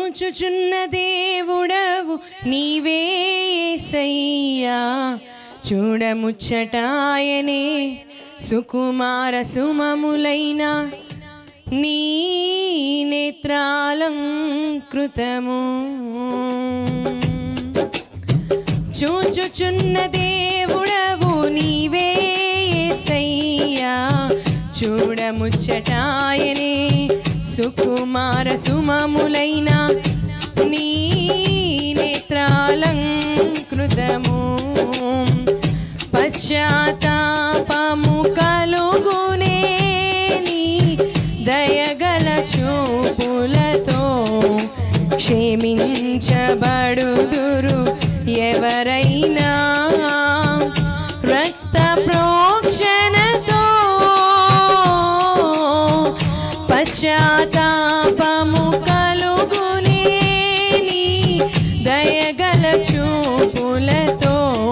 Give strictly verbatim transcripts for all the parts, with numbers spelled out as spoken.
చూచుచున్న దేవుడవు నీవే యేసయ్యా చూడముచ్చటాయనే సుకుమార సుమములైన నీ నేత్రాలంకృతము చూచుచున్న దేవుడవు నీవే యేసయ్యా చూడముచ్చటాయనే సుకుమార సుమములైన నీ నేత్రాలంకృతము పశ్చాత్తాపము కలుగునే నీ దయగల చూపులతో క్షమించబడుదురు ఎవరైనా రక్త ప్రోక్షణతో పశ్చాత్తాపము కలుగునే నీ దయగల చూపులతో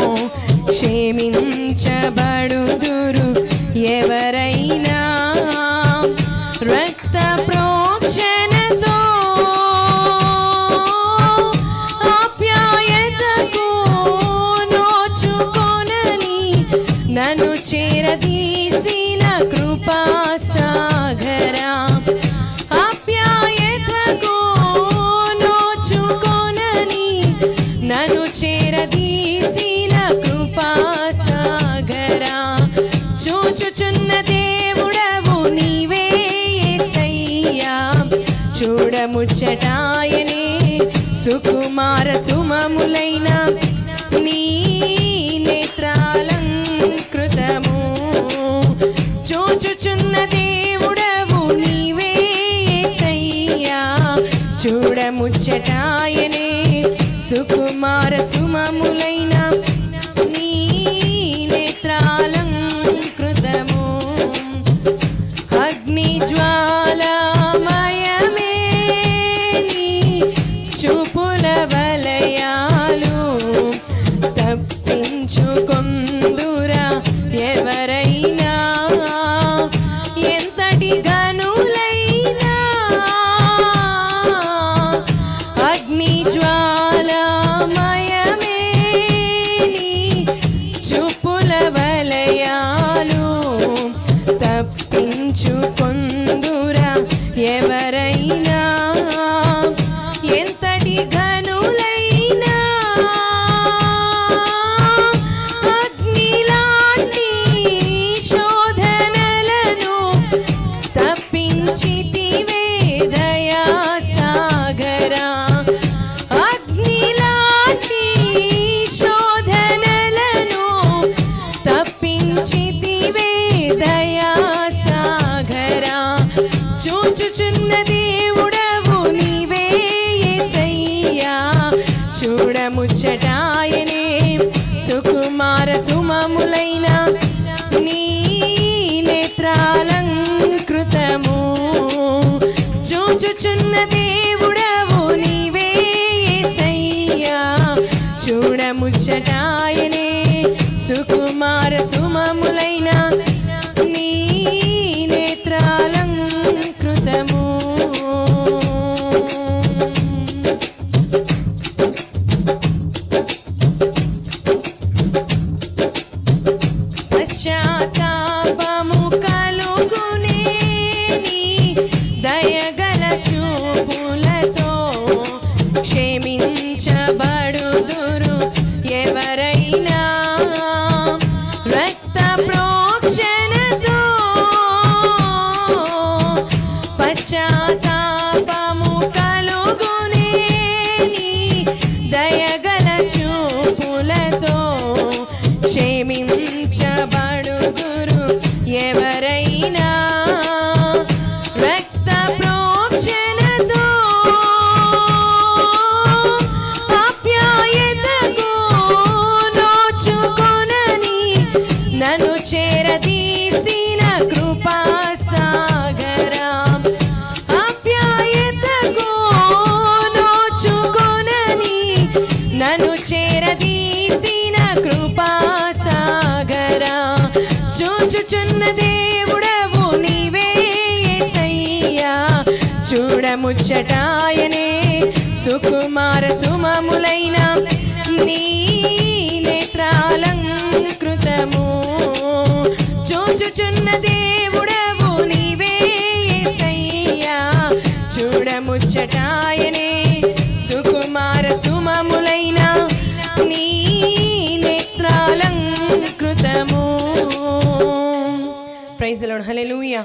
క్షమించబడుదురు ఎవరైనా రక్త ప్రోక్షణతో ఆప్యాయతకు నోచుకొనని నన్ను చేరదీసిన కృపా సాగరా ఆప్యాయతకు నోచుకొనని నన్ను చేరదీసిన కృపా సాగరా చూచుచున్న దేవుడవు నీవే యేసయ్యా చూడముచ్చటాయనే సుకుమార సుమములైన నీ నేత్రాలంకృతము చూచుచున్న దేవుడవు నీవే యేసయ్యా చూడముచ్చటాయనే సుకుమార సుమములైన నీ నేత్రాలంకృతము అగ్ని జ్వాలామయమే నీ చూపుల వలయాలు తప్పించుకొందురా ఎవరైనా ఎంతటి గనులైనా అగ్ని జ్వాలామయమే నీ చూపుల వలయాలు తప్పించుకొందురా ఎవరైనా ఎంతటి గనులైనా అగ్నిలాంటి శోధనలను తప్పించితివే దయా సాగరా అగ్నిలాంటి శోధనలను తప్పించితివే దయా సాగరా చూచుచున్న దేవుడవు నీవే యేసయ్యా చూడముచ్చటాయనే సుకుమార సుమములైన నీ నేత్రాలంకృతము చూచుచున్న దేవుడవు నీవే యేసయ్యా చూడముచ్చటాయనే సుకుమార సుమములైన నీ నేత్రాలంకృతము పశ్చాత్తాపము కలుగునే నీ దయగల చూపులతో క్షమించబడుదురు ఎవరైనా రక్త ప్రోక్షణతో పశ్చాత్తాపము కలుగునే నీ దయగల చూపులతో క్షమించబడుదురు ఎవరైనా రక్త ప్రోక్షణతో ఆప్యాయతకు నోచుకొనని నన్ను చేరదీసిన కృపా సాగరా ఆప్యాయతకు నోచుకొనని నన్ను చేరదీసిన కృపా సాగరా చూచుచున్న దేవుడవు నీవే యేసయ్యా చూడముచ్చటాయనే సుకుమార సుమములైన నీ నేత్రాలంకృతము చూచుచున్న దేవుడవు నీవే యేసయ్యా చూడముచ్చటాయనే సుకుమార సుమములైన నీ నేత్రాలంకృతము. Praise the Lord. హల్లెలూయా.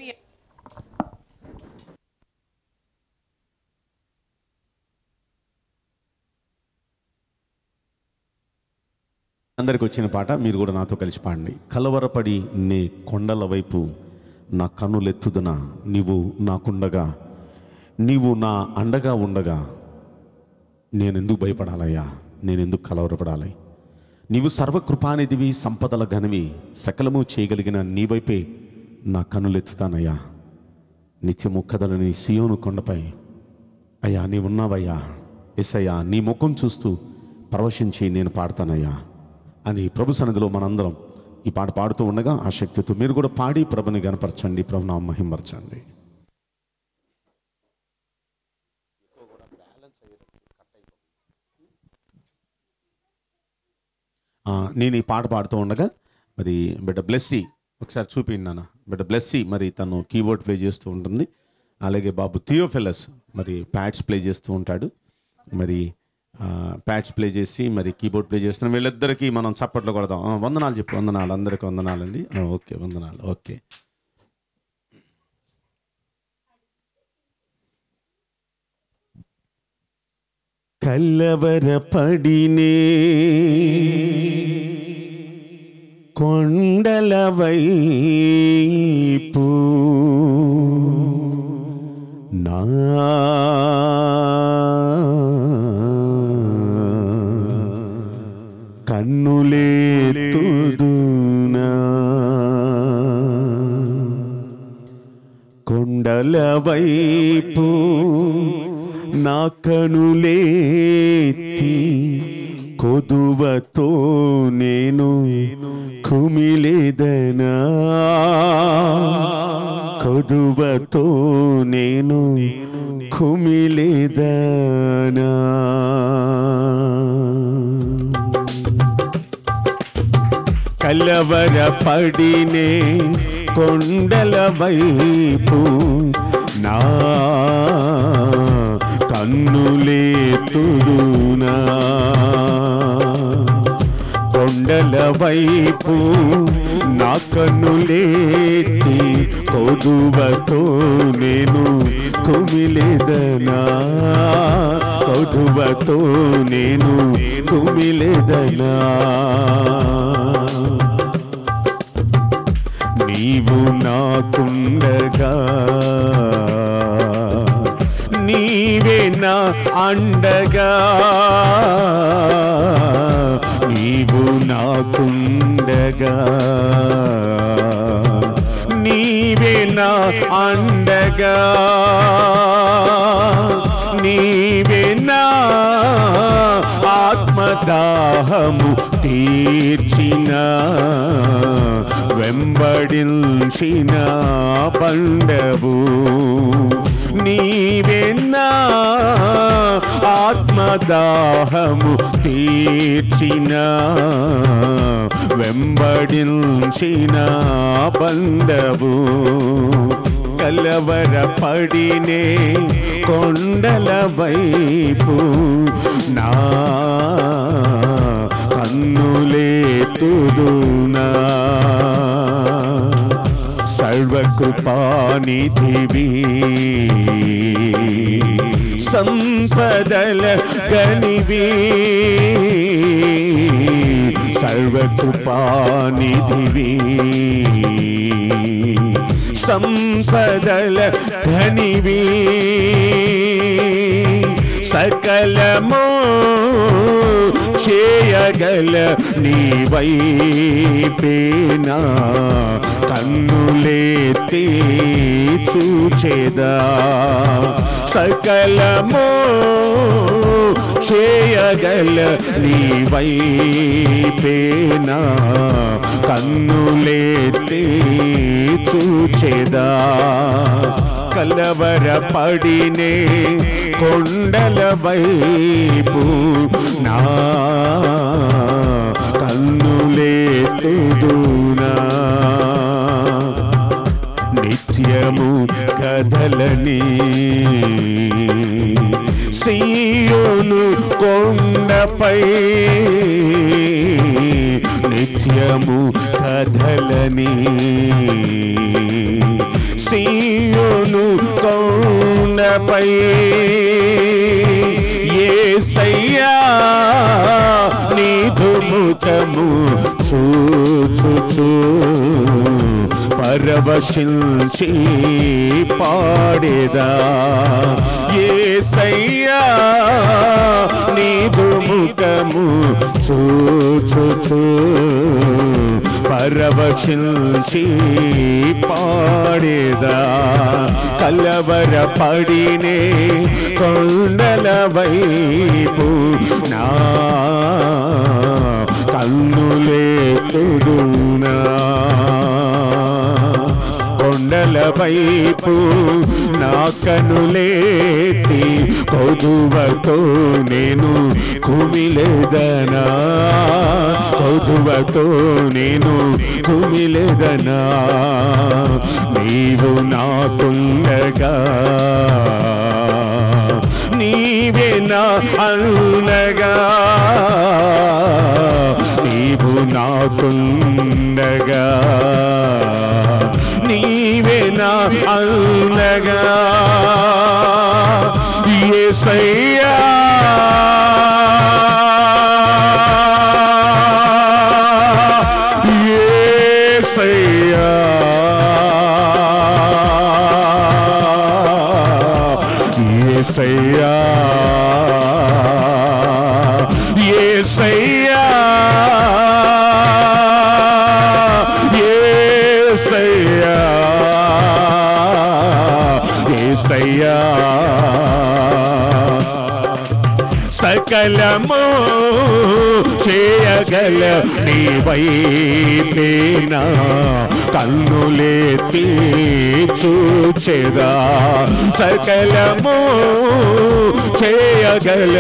అందరికి వచ్చిన పాట మీరు కూడా నాతో కలిసి పాడండి. కలవరపడి నే కొండల వైపు నా కన్నులెత్తుదున నీవు నాకుండగా, నీవు నా అండగా ఉండగా నేనెందుకు భయపడాలయ్యా, నేనెందుకు కలవరపడాలి? నీవు సర్వకృపానిధివి, సంపదల ఘనవి, సకలము చేయగలిగిన నీ వైపే నా కన్నులెత్తుతానయ్యా. నిత్యము కదలని సియోను కొండపై అయ్యా నీవున్నావయ్యా. యేసయ్యా నీ ముఖం చూస్తూ పరవశించి నేను పాడతానయ్యా అని ప్రభు సన్నిధిలో మనందరం ఈ పాట పాడుతూ ఉండగా ఆ శక్తితో మీరు కూడా పాడి ప్రభుని గణపరచండి, ప్రభునామం మహిమపరచండి. నేను ఈ పాట పాడుతూ ఉండగా మరి బిడ్డ బ్లెస్సీ ఒకసారి చూపిండి నాన్న. బిడ్డ బ్లెస్సీ మరి తను కీబోర్డ్ ప్లే చేస్తూ ఉంటుంది. అలాగే బాబు థియోఫిలస్ మరి ప్యాడ్స్ ప్లే చేస్తూ ఉంటాడు. మరి ప్యాడ్స్ ప్లే చేసి మరి కీబోర్డ్ ప్లే చేస్తున్నాం. వీళ్ళిద్దరికీ మనం చప్పట్లు కొడదాం. వందనాలు చెప్పు. వందనాలు అందరికీ వందనాలండి. ఓకే వందనాలు. ఓకే కల్లవరపడినే కొండల వైపు నా కన్నులెత్తుదునా, కొండల వైపు నా కనులెత్తి కొదువతో నేను కుమిలేదనా, కొదువతో నేను కుమిలేదనా. కలవరపడినే కొండల వైపు నా కన్నులెత్తుదునా, కొండల వైపు నా కన్నులెత్తి కొదువతో నేను కుమిలేదనా, కొదువతో నేను కుమిలేదనా. నీవు నాకుండగా, నీవే నా అండగా, నీవు నాకుండగా, నీవే నా అండగా, నీవే నా ఆత్మదాహము తీర్చిన వెంబడించిన పండవు, నీవే నా ఆత్మదాహము తీర్చిన వెంబడించిన పండవు. కలవరపడినే కొండల వైపు నా కన్నులెత్తుదునా, సర్వకృపానిధివి, సంపదల గనివి, సర్వకృపానిధివి, సంపదల ఘనివి, సకలము చేయగల నీవైపేనా కన్నులెత్తి చూచేదా, సకలము చేయగల నీవైపేనా కన్నులెత్తి చూచేదా. కలవరపడినే కొండల వైపు నా కన్నులెత్తుదునా నిత్యము కదలని సీయోను కొండపై నిత్యము కదలని సీయోను కొండపై యేసయ్యా నీదు ముఖము చూచుచు పరవశించి పాడేదా యేసయ్యా నీదు ముఖము చూచుచు పరవశించి పాడేదా కలవరపడినే కొండల వైపు నా కన్నులెత్తుదునా కొండల వైపు నా కన్నులెత్తి కొదువతో నేను కుమిలెదనా కొదువతో నేను కుమిలెదనా నీవు నాకుండగా నీవే నా అండగా నీవు నాకుండగా నీవే నా అండగా యేసయ్యా యేసయ్యా యేసయ్యా యేసయ్యా యేసయ్యా యేసయ్యా సకలము చేయగల నీవైతేనా కన్నులెత్తి చూచెదా సకలము చేయగల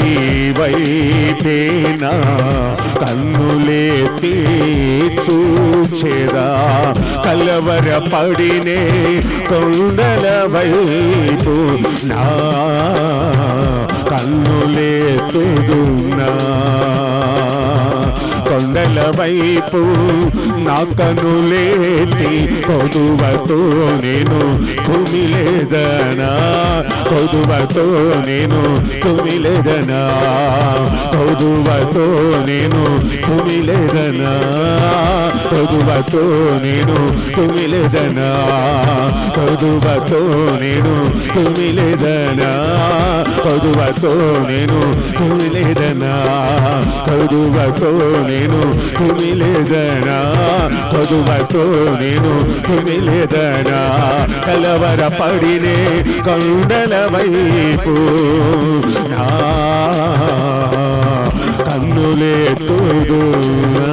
నీవైతేనా కన్నులెత్తి చూచెదా కలవరపడినే కొండల వైపు నా కన్నులెత్తుదునా కొండల వైపు నా కన్నులెత్తి కొదువతో నేను కుమిలెదనా కొదువతో నేను కుమిలెదనా కొదువతో నేను కుమిలెదనా కొదువతో నేను కుమిలెదనా కొదువతో నేను కుమిలెదనా కొదువతో నేను కుమిలెదనా కొదువతో నేను కుమిలెదనా కొదువతో నేను కుమిలెదనా కలవరపడినే కొండల వైపు నా కన్నులెత్తుదునా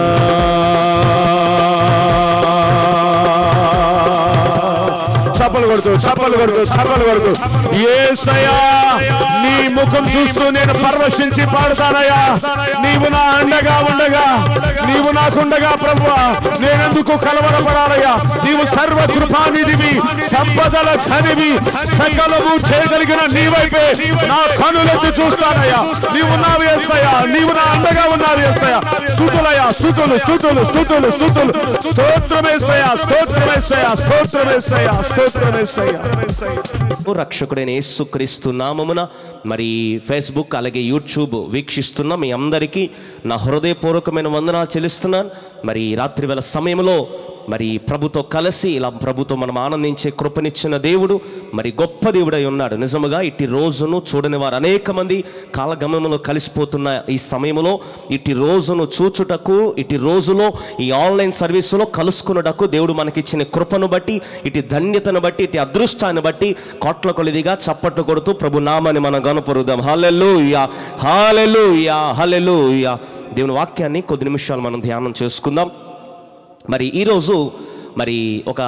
చప్పలు కొడుతూ చప్పలు కొడుతూ చప్పలు కొడుతూ యేసయ్యా నీ ముఖం చూస్తూ నేను పరవశించి పాడుతానయ్యా నీవు నా అండగా ఉండగా నీవు నాకుండగా ప్రభువా నేనెందుకు కలవరపడాలయ్యా నీవు సర్వ కృపానిధివి సంపదల ధనివి సకలము చేయగలిగిన నీవైపే నా కనులెత్తి చూస్తానయ్యా నీవు ఉన్నావు యేసయ్యా నీవు నా అండగా ఉన్నావు యేసయ్యా స్తుతులయ్యా స్తుతులు స్తుతులు స్తుతులు స్తుతులు స్తోత్రమేసయ్యా స్తోత్రమేసయ్యా స్తోత్రమేసయ్యా స్తోత్రమేసయ్యా రక్షకుడైన యేసుక్రీస్తు నామమున మరి ఫేస్బుక్ అలాగే యూట్యూబ్ వీక్షిస్తున్న మీ అందరికీ నా హృదయపూర్వకమైన వందనాలు చెల్లిస్తున్నాను. మరి రాత్రి వేళ సమయంలో మరి ప్రభుతో కలిసి ఇలా ప్రభుతో మనం ఆనందించే కృపనిచ్చిన దేవుడు మరి గొప్ప దేవుడై ఉన్నాడు. నిజముగా ఇట్టి రోజును చూడని వారు అనేక మంది కాలగమనంలో కలిసిపోతున్న ఈ సమయంలో ఇట్టి రోజును చూచుటకు ఇట్టి రోజులో ఈ ఆన్లైన్ సర్వీసులో కలుసుకున్నటకు దేవుడు మనకిచ్చిన కృపను బట్టి ఇటు ధన్యతను బట్టి ఇటు అదృష్టాన్ని బట్టి కోట్ల కొలిదిగా చప్పట్లు కొడుతూ ప్రభు నామాన్ని మనం గనుపరుద్దాం. హల్లెలూయా హల్లెలూయా హల్లెలూయా. దేవుని వాక్యాన్ని కొద్ది నిమిషాలు మనం ధ్యానం చేసుకుందాం. మరి ఈరోజు మరి ఒక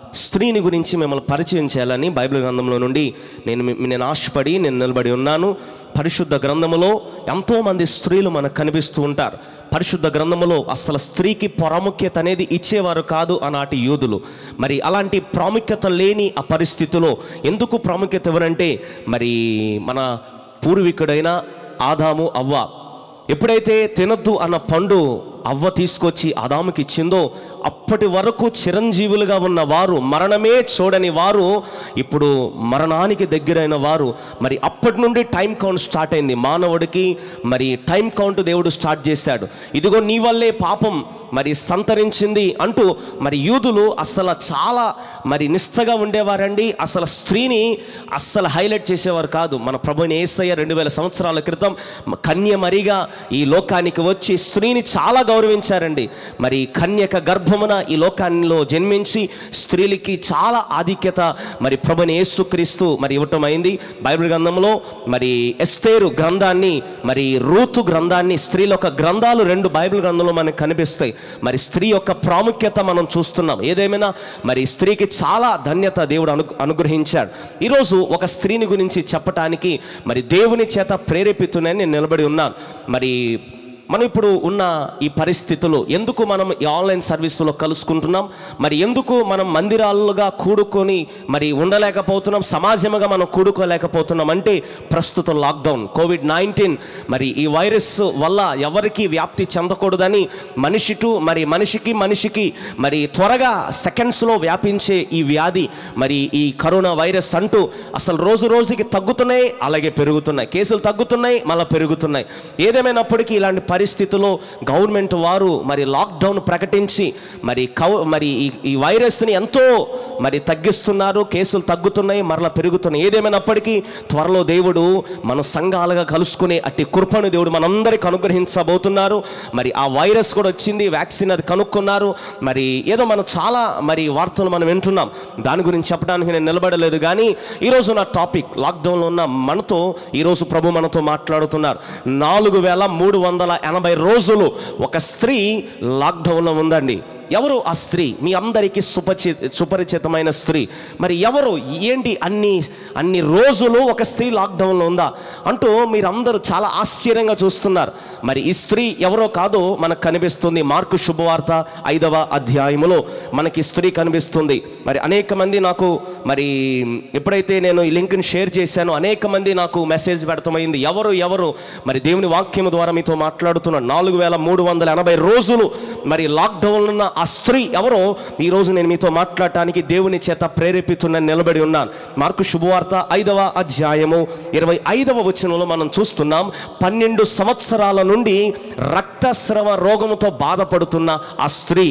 స్త్రీని గురించి మిమ్మల్ని పరిచయం చేయాలని బైబిల్ గ్రంథంలో నుండి నేను నేను ఆశపడి నేను నిలబడి ఉన్నాను. పరిశుద్ధ గ్రంథములో ఎంతోమంది స్త్రీలు మనకు కనిపిస్తూ ఉంటారు. పరిశుద్ధ గ్రంథములో అసలు స్త్రీకి ప్రాముఖ్యత అనేది ఇచ్చేవారు కాదు ఆనాటి యూదులు. మరి అలాంటి ప్రాముఖ్యత లేని ఆ పరిస్థితిలో ఎందుకు ప్రాముఖ్యత ఇవ్వరంటే, మరి మన పూర్వీకుడైన ఆదాము అవ్వ ఎప్పుడైతే తినొద్దు అన్న పండు అవ్వ తీసుకొచ్చి ఆదాముకి ఇచ్చిందో, అప్పటి వరకు చిరంజీవులుగా ఉన్న వారు, మరణమే చూడని వారు ఇప్పుడు మరణానికి దగ్గరైన వారు. మరి అప్పటి నుండి టైం కౌంట్ స్టార్ట్ అయింది మానవుడికి. మరి టైం కౌంట్ దేవుడు స్టార్ట్ చేశాడు. ఇదిగో నీ వల్లే పాపం మరి సంతరించింది అంటూ మరి యూదులు అసలు చాలా మరి నిష్టగా ఉండేవారండి. అసలు స్త్రీని అస్సలు హైలైట్ చేసేవారు కాదు. మన ప్రభుని యేసయ్య రెండు వేల సంవత్సరాల క్రితం కన్యమరిగా ఈ లోకానికి వచ్చి స్త్రీని చాలా గౌరవించారండి. మరి కన్యక గర్భమున ఈ లోకాల్లో జన్మించి స్త్రీలకి చాలా ఆధిక్యత మరి ప్రభుని యేసుక్రీస్తు మరి ఇవ్వటం అయింది. బైబిల్ గ్రంథంలో మరి ఎస్తేరు గ్రంథాన్ని, మరి రూతు గ్రంథాన్ని, స్త్రీల యొక్క గ్రంథాలు రెండు బైబిల్ గ్రంథంలో మనకు కనిపిస్తాయి. మరి స్త్రీ యొక్క ప్రాముఖ్యత మనం చూస్తున్నాం. ఏదేమైనా మరి స్త్రీకి చాలా ధన్యత దేవుడు అను అనుగ్రహించాడు. ఈరోజు ఒక స్త్రీని గురించి చెప్పటానికి మరి దేవుని చేత ప్రేరేపితునని నేను నిలబడి ఉన్నాను. మరి మనం ఇప్పుడు ఉన్న ఈ పరిస్థితుల్లో ఎందుకు మనం ఈ ఆన్లైన్ సర్వీసులో కలుసుకుంటున్నాం, మరి ఎందుకు మనం మందిరాలుగా కూడుకొని మరి ఉండలేకపోతున్నాం, సమాజంగా మనం కూడుకోలేకపోతున్నాం అంటే ప్రస్తుత లాక్డౌన్ కోవిడ్ నైన్టీన్ మరి ఈ వైరస్ వల్ల ఎవరికి వ్యాప్తి చెందకూడదని మనిషి టు మరి మనిషికి మనిషికి మరి త్వరగా సెకండ్స్లో వ్యాపించే ఈ వ్యాధి మరి ఈ కరోనా వైరస్ అంటూ అసలు రోజు రోజుకి తగ్గుతున్నాయి, అలాగే పెరుగుతున్నాయి. కేసులు తగ్గుతున్నాయి, మళ్ళీ పెరుగుతున్నాయి. ఏదేమైనప్పటికీ ఇలాంటి పరిస్థితుల్లో గవర్నమెంట్ వారు మరి లాక్డౌన్ ప్రకటించి మరి కౌ మరి ఈ ఈ వైరస్ని ఎంతో మరి తగ్గిస్తున్నారు. కేసులు తగ్గుతున్నాయి, మరలా పెరుగుతున్నాయి. ఏదేమైనప్పటికీ త్వరలో దేవుడు మన సంఘాలుగా కలుసుకునే అట్టి కృపను దేవుడు మనందరికి అనుగ్రహించబోతున్నారు. మరి ఆ వైరస్ కూడా వచ్చింది, వ్యాక్సిన్ అది కనుక్కున్నారు. మరి ఏదో మనం చాలా మరి వార్తలు మనం వింటున్నాం. దాని గురించి చెప్పడానికి నేను నిలబడలేదు. కానీ ఈరోజు నా టాపిక్ లాక్డౌన్లో ఉన్న మనతో ఈరోజు ప్రభు మనతో మాట్లాడుతున్నారు. నాలుగు వేల మూడు వందల ఎనభై రోజులు ఒక స్త్రీ లాక్డౌన్లో ఉందండి. ఎవరు ఆ స్త్రీ? మీ అందరికీ సుపచి సుపరిచితమైన స్త్రీ. మరి ఎవరు, ఏంటి అన్ని అన్ని రోజులు ఒక స్త్రీ లాక్డౌన్లో ఉందా అంటూ మీరందరూ చాలా ఆశ్చర్యంగా చూస్తున్నారు. మరి ఈ స్త్రీ ఎవరో కాదో మనకు కనిపిస్తుంది. మార్కు శుభవార్త ఐదవ అధ్యాయములో మనకి స్త్రీ కనిపిస్తుంది. మరి అనేక మంది నాకు మరి ఎప్పుడైతే నేను ఈ లింక్ని షేర్ చేశానో అనేక మంది నాకు మెసేజ్ పెడతామైంది. ఎవరు ఎవరు మరి దేవుని వాక్యం ద్వారా మీతో మాట్లాడుతున్నాను. నాలుగు వేల మూడు వందల ఎనభై రోజులు మరి లాక్డౌన్ ఉన్న ఆ స్త్రీ ఎవరో ఈరోజు నేను మీతో మాట్లాడటానికి దేవుని చేత ప్రేరేపితున్న నిలబడి ఉన్నాను. మార్కు శుభవార్త ఐదవ అధ్యాయము ఇరవై ఐదవ వచనంలో మనం చూస్తున్నాం. పన్నెండు సంవత్సరాల నుండి రక్తస్రవ రోగముతో బాధపడుతున్న ఆ స్త్రీ.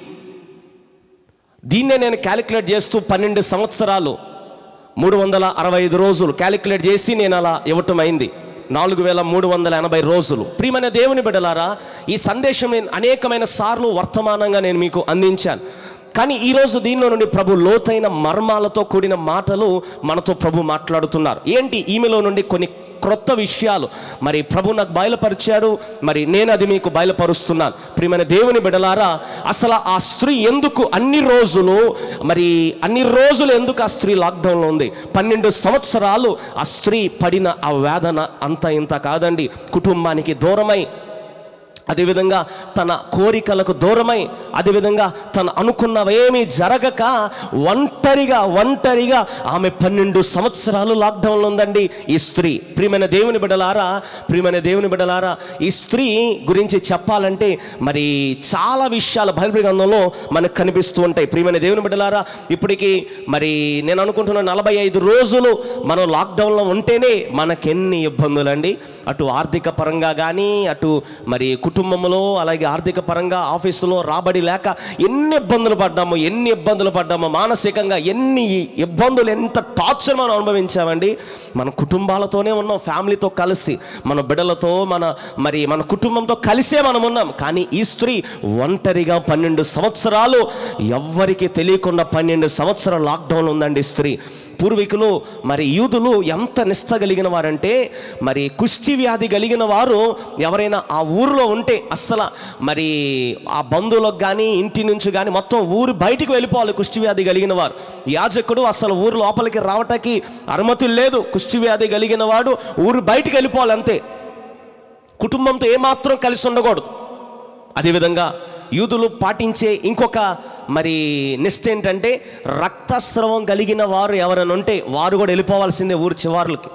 దీన్నే నేను క్యాలిక్యులేట్ చేస్తూ పన్నెండు సంవత్సరాలు మూడు వందల అరవై ఐదు రోజులు క్యాలిక్యులేట్ చేసి నేను అలా ఇవ్వటం అయింది. నాలుగు వేల మూడు వందల ఎనభై రోజులు. ప్రియమైన దేవుని బిడ్డలారా, ఈ సందేశం నేను అనేకమైన సార్లు వర్తమానంగా నేను మీకు అందించాను. కానీ ఈరోజు దీనిలో నుండి ప్రభు లోతైన మర్మాలతో కూడిన మాటలు మనతో ప్రభు మాట్లాడుతున్నారు. ఏంటి? ఈమెలో నుండి కొన్ని క్రొత్త విషయాలు మరి ప్రభు నాకు బయలుపరిచాడు. మరి నేను అది మీకు బయలుపరుస్తున్నాను. ప్రియమైన దేవుని బిడ్డలారా, అసలు ఆ స్త్రీ ఎందుకు అన్ని రోజులు మరి అన్ని రోజులు ఎందుకు ఆ స్త్రీ లాక్డౌన్లో ఉంది? పన్నెండు సంవత్సరాలు ఆ స్త్రీ పడిన ఆ వేదన అంత ఇంత కాదండి. కుటుంబానికి దూరమై, అదేవిధంగా తన కోరికలకు దూరమై, అదేవిధంగా తను అనుకున్నవేమీ జరగక ఒంటరిగా ఒంటరిగా ఆమె పన్నెండు సంవత్సరాలు లాక్డౌన్లో ఉందండి ఈ స్త్రీ. ప్రియమైన దేవుని బిడ్డలారా, ప్రియమైన దేవుని బిడ్డలారా, ఈ స్త్రీ గురించి చెప్పాలంటే మరి చాలా విషయాలు బైబిల్ గ్రంథంలో మనకు కనిపిస్తూ ఉంటాయి. ప్రియమైన దేవుని బిడ్డలారా, ఇప్పటికీ మరి నేను అనుకుంటున్న నలభై ఐదు రోజులు మనం లాక్డౌన్లో ఉంటేనే మనకెన్ని ఇబ్బందులు అండి. అటు ఆర్థిక పరంగా కానీ, అటు మరి కుటుంబంలో, అలాగే ఆర్థిక పరంగా ఆఫీసులో రాబడి లేక ఎన్ని ఇబ్బందులు పడ్డామో ఎన్ని ఇబ్బందులు పడ్డామో మానసికంగా ఎన్ని ఇబ్బందులు, ఎంత టార్చర్ మనం అనుభవించామండి. మన కుటుంబాలతోనే ఉన్నాం, ఫ్యామిలీతో కలిసి, మన బిడ్డలతో, మన మరి మన కుటుంబంతో కలిసే మనం ఉన్నాం. కానీ ఈ స్త్రీ ఒంటరిగా పన్నెండు సంవత్సరాలు ఎవ్వరికి తెలియకుండా పన్నెండు సంవత్సరాలు లాక్డౌన్ ఉందండి స్త్రీ. పూర్వీకులు మరి యూదులు ఎంత నిష్ఠ కలిగిన వారంటే మరి కుష్టి వ్యాధి కలిగిన వారు ఎవరైనా ఆ ఊరిలో ఉంటే అస్సలు మరి ఆ బంధువులకు కానీ ఇంటి నుంచి కానీ మొత్తం ఊరు బయటికి వెళ్ళిపోవాలి. కుష్టి వ్యాధి కలిగిన వారు యాజకుడు అసలు ఊరు లోపలికి రావటానికి అనుమతి లేదు. కుష్టి వ్యాధి కలిగిన వాడు ఊరు బయటికి వెళ్ళిపోవాలి అంతే, కుటుంబంతో ఏమాత్రం కలిసి ఉండకూడదు. అదేవిధంగా యూదులు పాటించే ఇంకొక మరి నిష్ట ఏంటంటే రక్తస్రావం కలిగిన వారు ఎవరైనా ఉంటే వారు కూడా వెళ్ళిపోవాల్సిందే ఊరు చివార్లకి.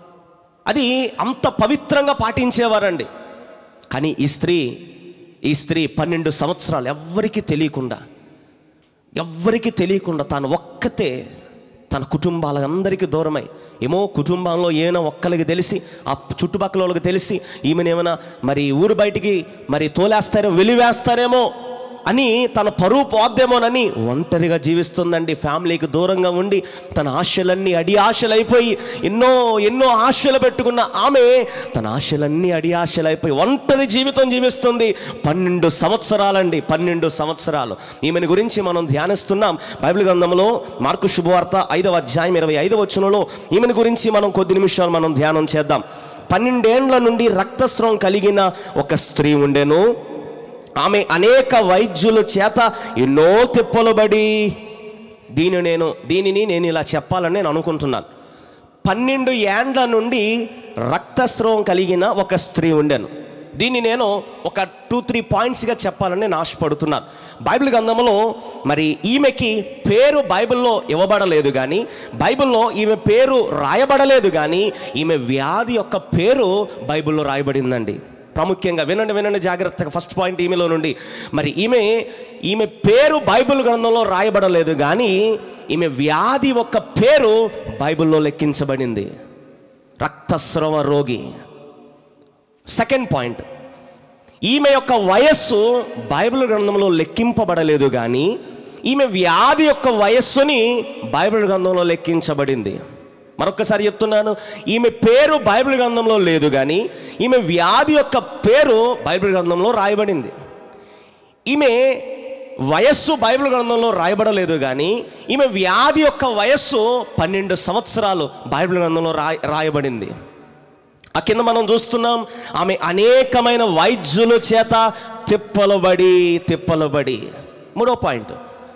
అది అంత పవిత్రంగా పాటించేవారండి. కానీ ఈ స్త్రీ ఈ స్త్రీ పన్నెండు సంవత్సరాలు ఎవ్వరికీ తెలియకుండా ఎవ్వరికీ తెలియకుండా తాను ఒక్కతే తన కుటుంబాలందరికీ దూరమై, ఏమో కుటుంబంలో ఏమైనా ఒక్కరికి తెలిసి ఆ చుట్టుపక్కల వాళ్ళకి తెలిసి ఈమెను ఏమైనా మరి ఊరు బయటికి మరి తోలేస్తారేమో వెలివేస్తారేమో అని తన పరువు పోద్దేమోనని ఒంటరిగా జీవిస్తుందండి. ఫ్యామిలీకి దూరంగా ఉండి తన ఆశలన్నీ అడి ఆశలు అయిపోయి ఎన్నో ఎన్నో ఆశలు పెట్టుకున్న ఆమె తన ఆశలన్నీ అడి ఆశలు అయిపోయి ఒంటరి జీవితం జీవిస్తుంది. పన్నెండు సంవత్సరాలండి, పన్నెండు సంవత్సరాలు ఈమెను గురించి మనం ధ్యానిస్తున్నాం. బైబిల్ గ్రంథంలో మార్కు శుభవార్త ఐదవ అధ్యాయం ఇరవై ఐదవ వచనంలో ఈమెను గురించి మనం కొద్ది నిమిషాలు మనం ధ్యానం చేద్దాం. పన్నెండేండ్ల నుండి రక్తస్రావం కలిగిన ఒక స్త్రీ ఉండెను. ఆమె అనేక వైద్యుల చేత ఎన్నో తిప్పలు పడి, దీని నేను దీనిని నేను ఇలా చెప్పాలని నేను అనుకుంటున్నాను. పన్నెండు ఏండ్ల నుండి రక్తస్రావం కలిగిన ఒక స్త్రీ ఉండెను. దీన్ని నేను ఒక టూ త్రీ పాయింట్స్గా చెప్పాలని నేను ఆశపడుతున్నాను. బైబిల్ గ్రంథంలో మరి ఈమెకి పేరు బైబిల్లో ఇవ్వబడలేదు, కానీ బైబిల్లో ఈమె పేరు రాయబడలేదు, కానీ ఈమె వ్యాధి యొక్క పేరు బైబిల్లో రాయబడిందండి. ప్రాముఖ్యంగా వినండి వినండి జాగ్రత్తగా. ఫస్ట్ పాయింట్ ఈమెలో నుండి మరి ఈమె ఈమె పేరు బైబిల్ గ్రంథంలో రాయబడలేదు, కానీ ఈమె వ్యాధి యొక్క పేరు బైబిల్లో లెక్కించబడింది, రక్తస్రావ రోగి. సెకండ్ పాయింట్, ఈమె యొక్క వయస్సు బైబిల్ గ్రంథంలో లెక్కింపబడలేదు, కానీ ఈమె వ్యాధి యొక్క వయస్సుని బైబిల్ గ్రంథంలో లెక్కించబడింది. మరొకసారి చెప్తున్నాను, ఈమె పేరు బైబిల్ గ్రంథంలో లేదు, కానీ ఈమె వ్యాధి యొక్క పేరు బైబిల్ గ్రంథంలో రాయబడింది. ఈమె వయస్సు బైబిల్ గ్రంథంలో రాయబడలేదు, కానీ ఈమె వ్యాధి యొక్క వయస్సు పన్నెండు సంవత్సరాలు బైబిల్ గ్రంథంలో రాయ రాయబడింది. ఆ కింద మనం చూస్తున్నాం, ఆమె అనేకమైన వైద్యుల చేత తిప్పలబడి తిప్పలబడి. మూడో పాయింట్,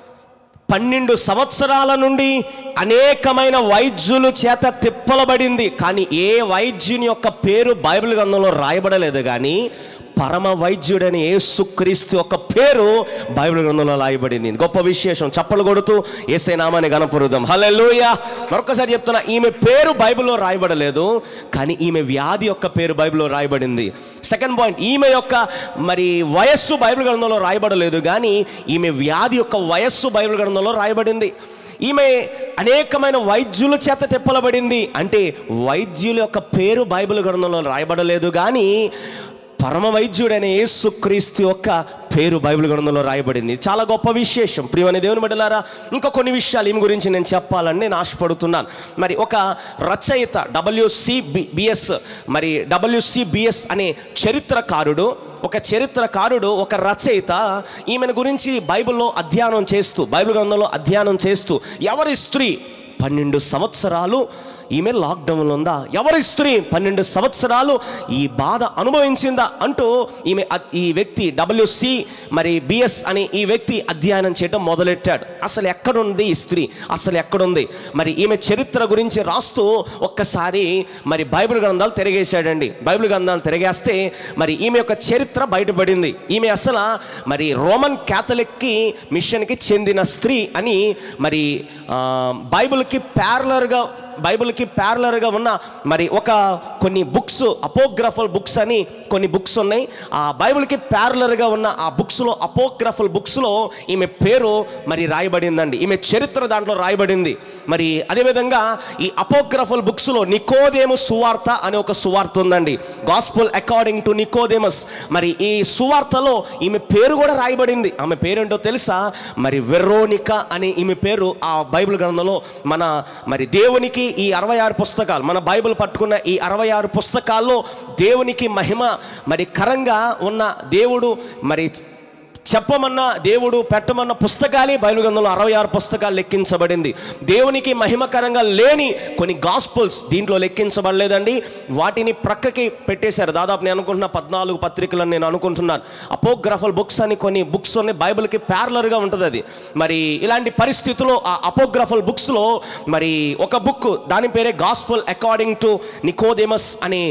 పన్నెండు సంవత్సరాల నుండి అనేకమైన వైద్యుల చేత తిప్పలబడింది, కానీ ఏ వైద్యుని యొక్క పేరు బైబిల్ గ్రంథంలో రాయబడలేదు, కానీ పరమ వైద్యుడని యేసుక్రీస్తు యొక్క పేరు బైబిల్ గ్రంథంలో రాయబడింది. గొప్ప విశేషం. చప్పలు కొడుతూ యేసయ్య నామాన్ని గణపరుద్దాం. హల్లెలూయా. మరొకసారి చెప్తున్నా, ఈమె పేరు బైబిల్లో రాయబడలేదు, కానీ ఈమె వ్యాధి యొక్క పేరు బైబిల్లో రాయబడింది. సెకండ్ పాయింట్, ఈమె యొక్క మరి వయస్సు బైబిల్ గ్రంథంలో రాయబడలేదు, కానీ ఈమె వ్యాధి యొక్క వయస్సు బైబిల్ గ్రంథంలో రాయబడింది. ఈమె అనేకమైన వైద్యుల చేత తిప్పలబడింది, అంటే వైద్యుల యొక్క పేరు బైబిల్ గ్రంథంలో రాయబడలేదు, కానీ పరమ వైద్యుడైన యేసుక్రీస్తు యొక్క పేరు బైబిల్ గ్రంథంలో రాయబడింది. చాలా గొప్ప విశేషం. ప్రియమైన దేవుని బిడ్డలారా, ఇంకా కొన్ని విషయాలు ఈమె గురించి నేను చెప్పాలని నేను ఆశపడుతున్నాను. మరి ఒక రచయిత డబ్ల్యూసి బిఎస్ మరి డబ్ల్యూసి బిఎస్ అనే చరిత్రకారుడు ఒక చరిత్రకారుడు ఒక రచయిత ఈమెను గురించి బైబిల్లో అధ్యయనం చేస్తూ బైబిల్ గ్రంథంలో అధ్యయనం చేస్తూ ఎవరి స్త్రీ పన్నెండు సంవత్సరాలు ఈమె లాక్డౌన్లో ఉందా, ఎవరి స్త్రీ పన్నెండు సంవత్సరాలు ఈ బాధ అనుభవించిందా అంటూ ఈమె ఈ వ్యక్తి డబ్ల్యూసి మరి బిఎస్ అనే ఈ వ్యక్తి అధ్యయనం చేయడం మొదలెట్టాడు. అసలు ఎక్కడుంది ఈ స్త్రీ, అసలు ఎక్కడుంది మరి ఈమె చరిత్ర గురించి రాస్తూ ఒక్కసారి మరి బైబిల్ గ్రంథాలు తిరిగేశాడండి. బైబిల్ గ్రంథాలు తిరిగేస్తే మరి ఈమె యొక్క చరిత్ర బయటపడింది. ఈమె అసలు మరి రోమన్ క్యాథలిక్కి మిషన్కి చెందిన స్త్రీ అని మరి బైబిల్కి ప్యారలర్గా బైబిల్కి ప్యారలర్గా ఉన్న మరి ఒక కొన్ని బుక్స్ అపోగ్రఫల్ బుక్స్ అని కొన్ని బుక్స్ ఉన్నాయి. ఆ బైబిల్కి ప్యారలర్గా ఉన్న ఆ బుక్స్లో అపోగ్రఫల్ బుక్స్లో ఈమె పేరు మరి రాయబడిందండి. ఈమె చరిత్ర దాంట్లో రాయబడింది. మరి అదేవిధంగా ఈ అపోగ్రఫల్ బుక్స్లో నికోదేము సువార్త అనే ఒక సువార్త ఉందండి, గాస్పుల్ అకార్డింగ్ టు నికోదేమస్. మరి ఈ సువార్తలో ఈమె పేరు కూడా రాయబడింది. ఆమె పేరేంటో తెలుసా? మరి వెరోనికా అని ఈమె పేరు ఆ బైబిల్ గ్రంథంలో. మన మరి దేవునికి ఈ అరవై ఆరు పుస్తకాలు మన బైబిల్ పట్టుకున్న ఈ అరవై ఆరు పుస్తకాల్లో దేవునికి మహిమ మరి కరంగా ఉన్న దేవుడు మరి చెప్పమన్న దేవుడు పెట్టమన్న పుస్తకాలే బైబిల్ గ్రంథంలో అరవై ఆరు పుస్తకాలు లెక్కించబడింది. దేవునికి మహిమకరంగా లేని కొన్ని గాస్పుల్స్ దీంట్లో లెక్కించబడలేదండి. వాటిని ప్రక్కకి పెట్టేశారు. దాదాపు నేను అనుకుంటున్నా పద్నాలుగు పత్రికలను నేను అనుకుంటున్నాను. అపోగ్రాఫల్ బుక్స్ అని కొన్ని బుక్స్ ఉన్నాయి, బైబిల్కి ప్యారలర్గా ఉంటుంది అది. మరి ఇలాంటి పరిస్థితుల్లో ఆ అపోగ్రాఫల్ బుక్స్లో మరి ఒక బుక్, దాని పేరే గాస్పుల్ అకార్డింగ్ టు నికోదేమస్ అనే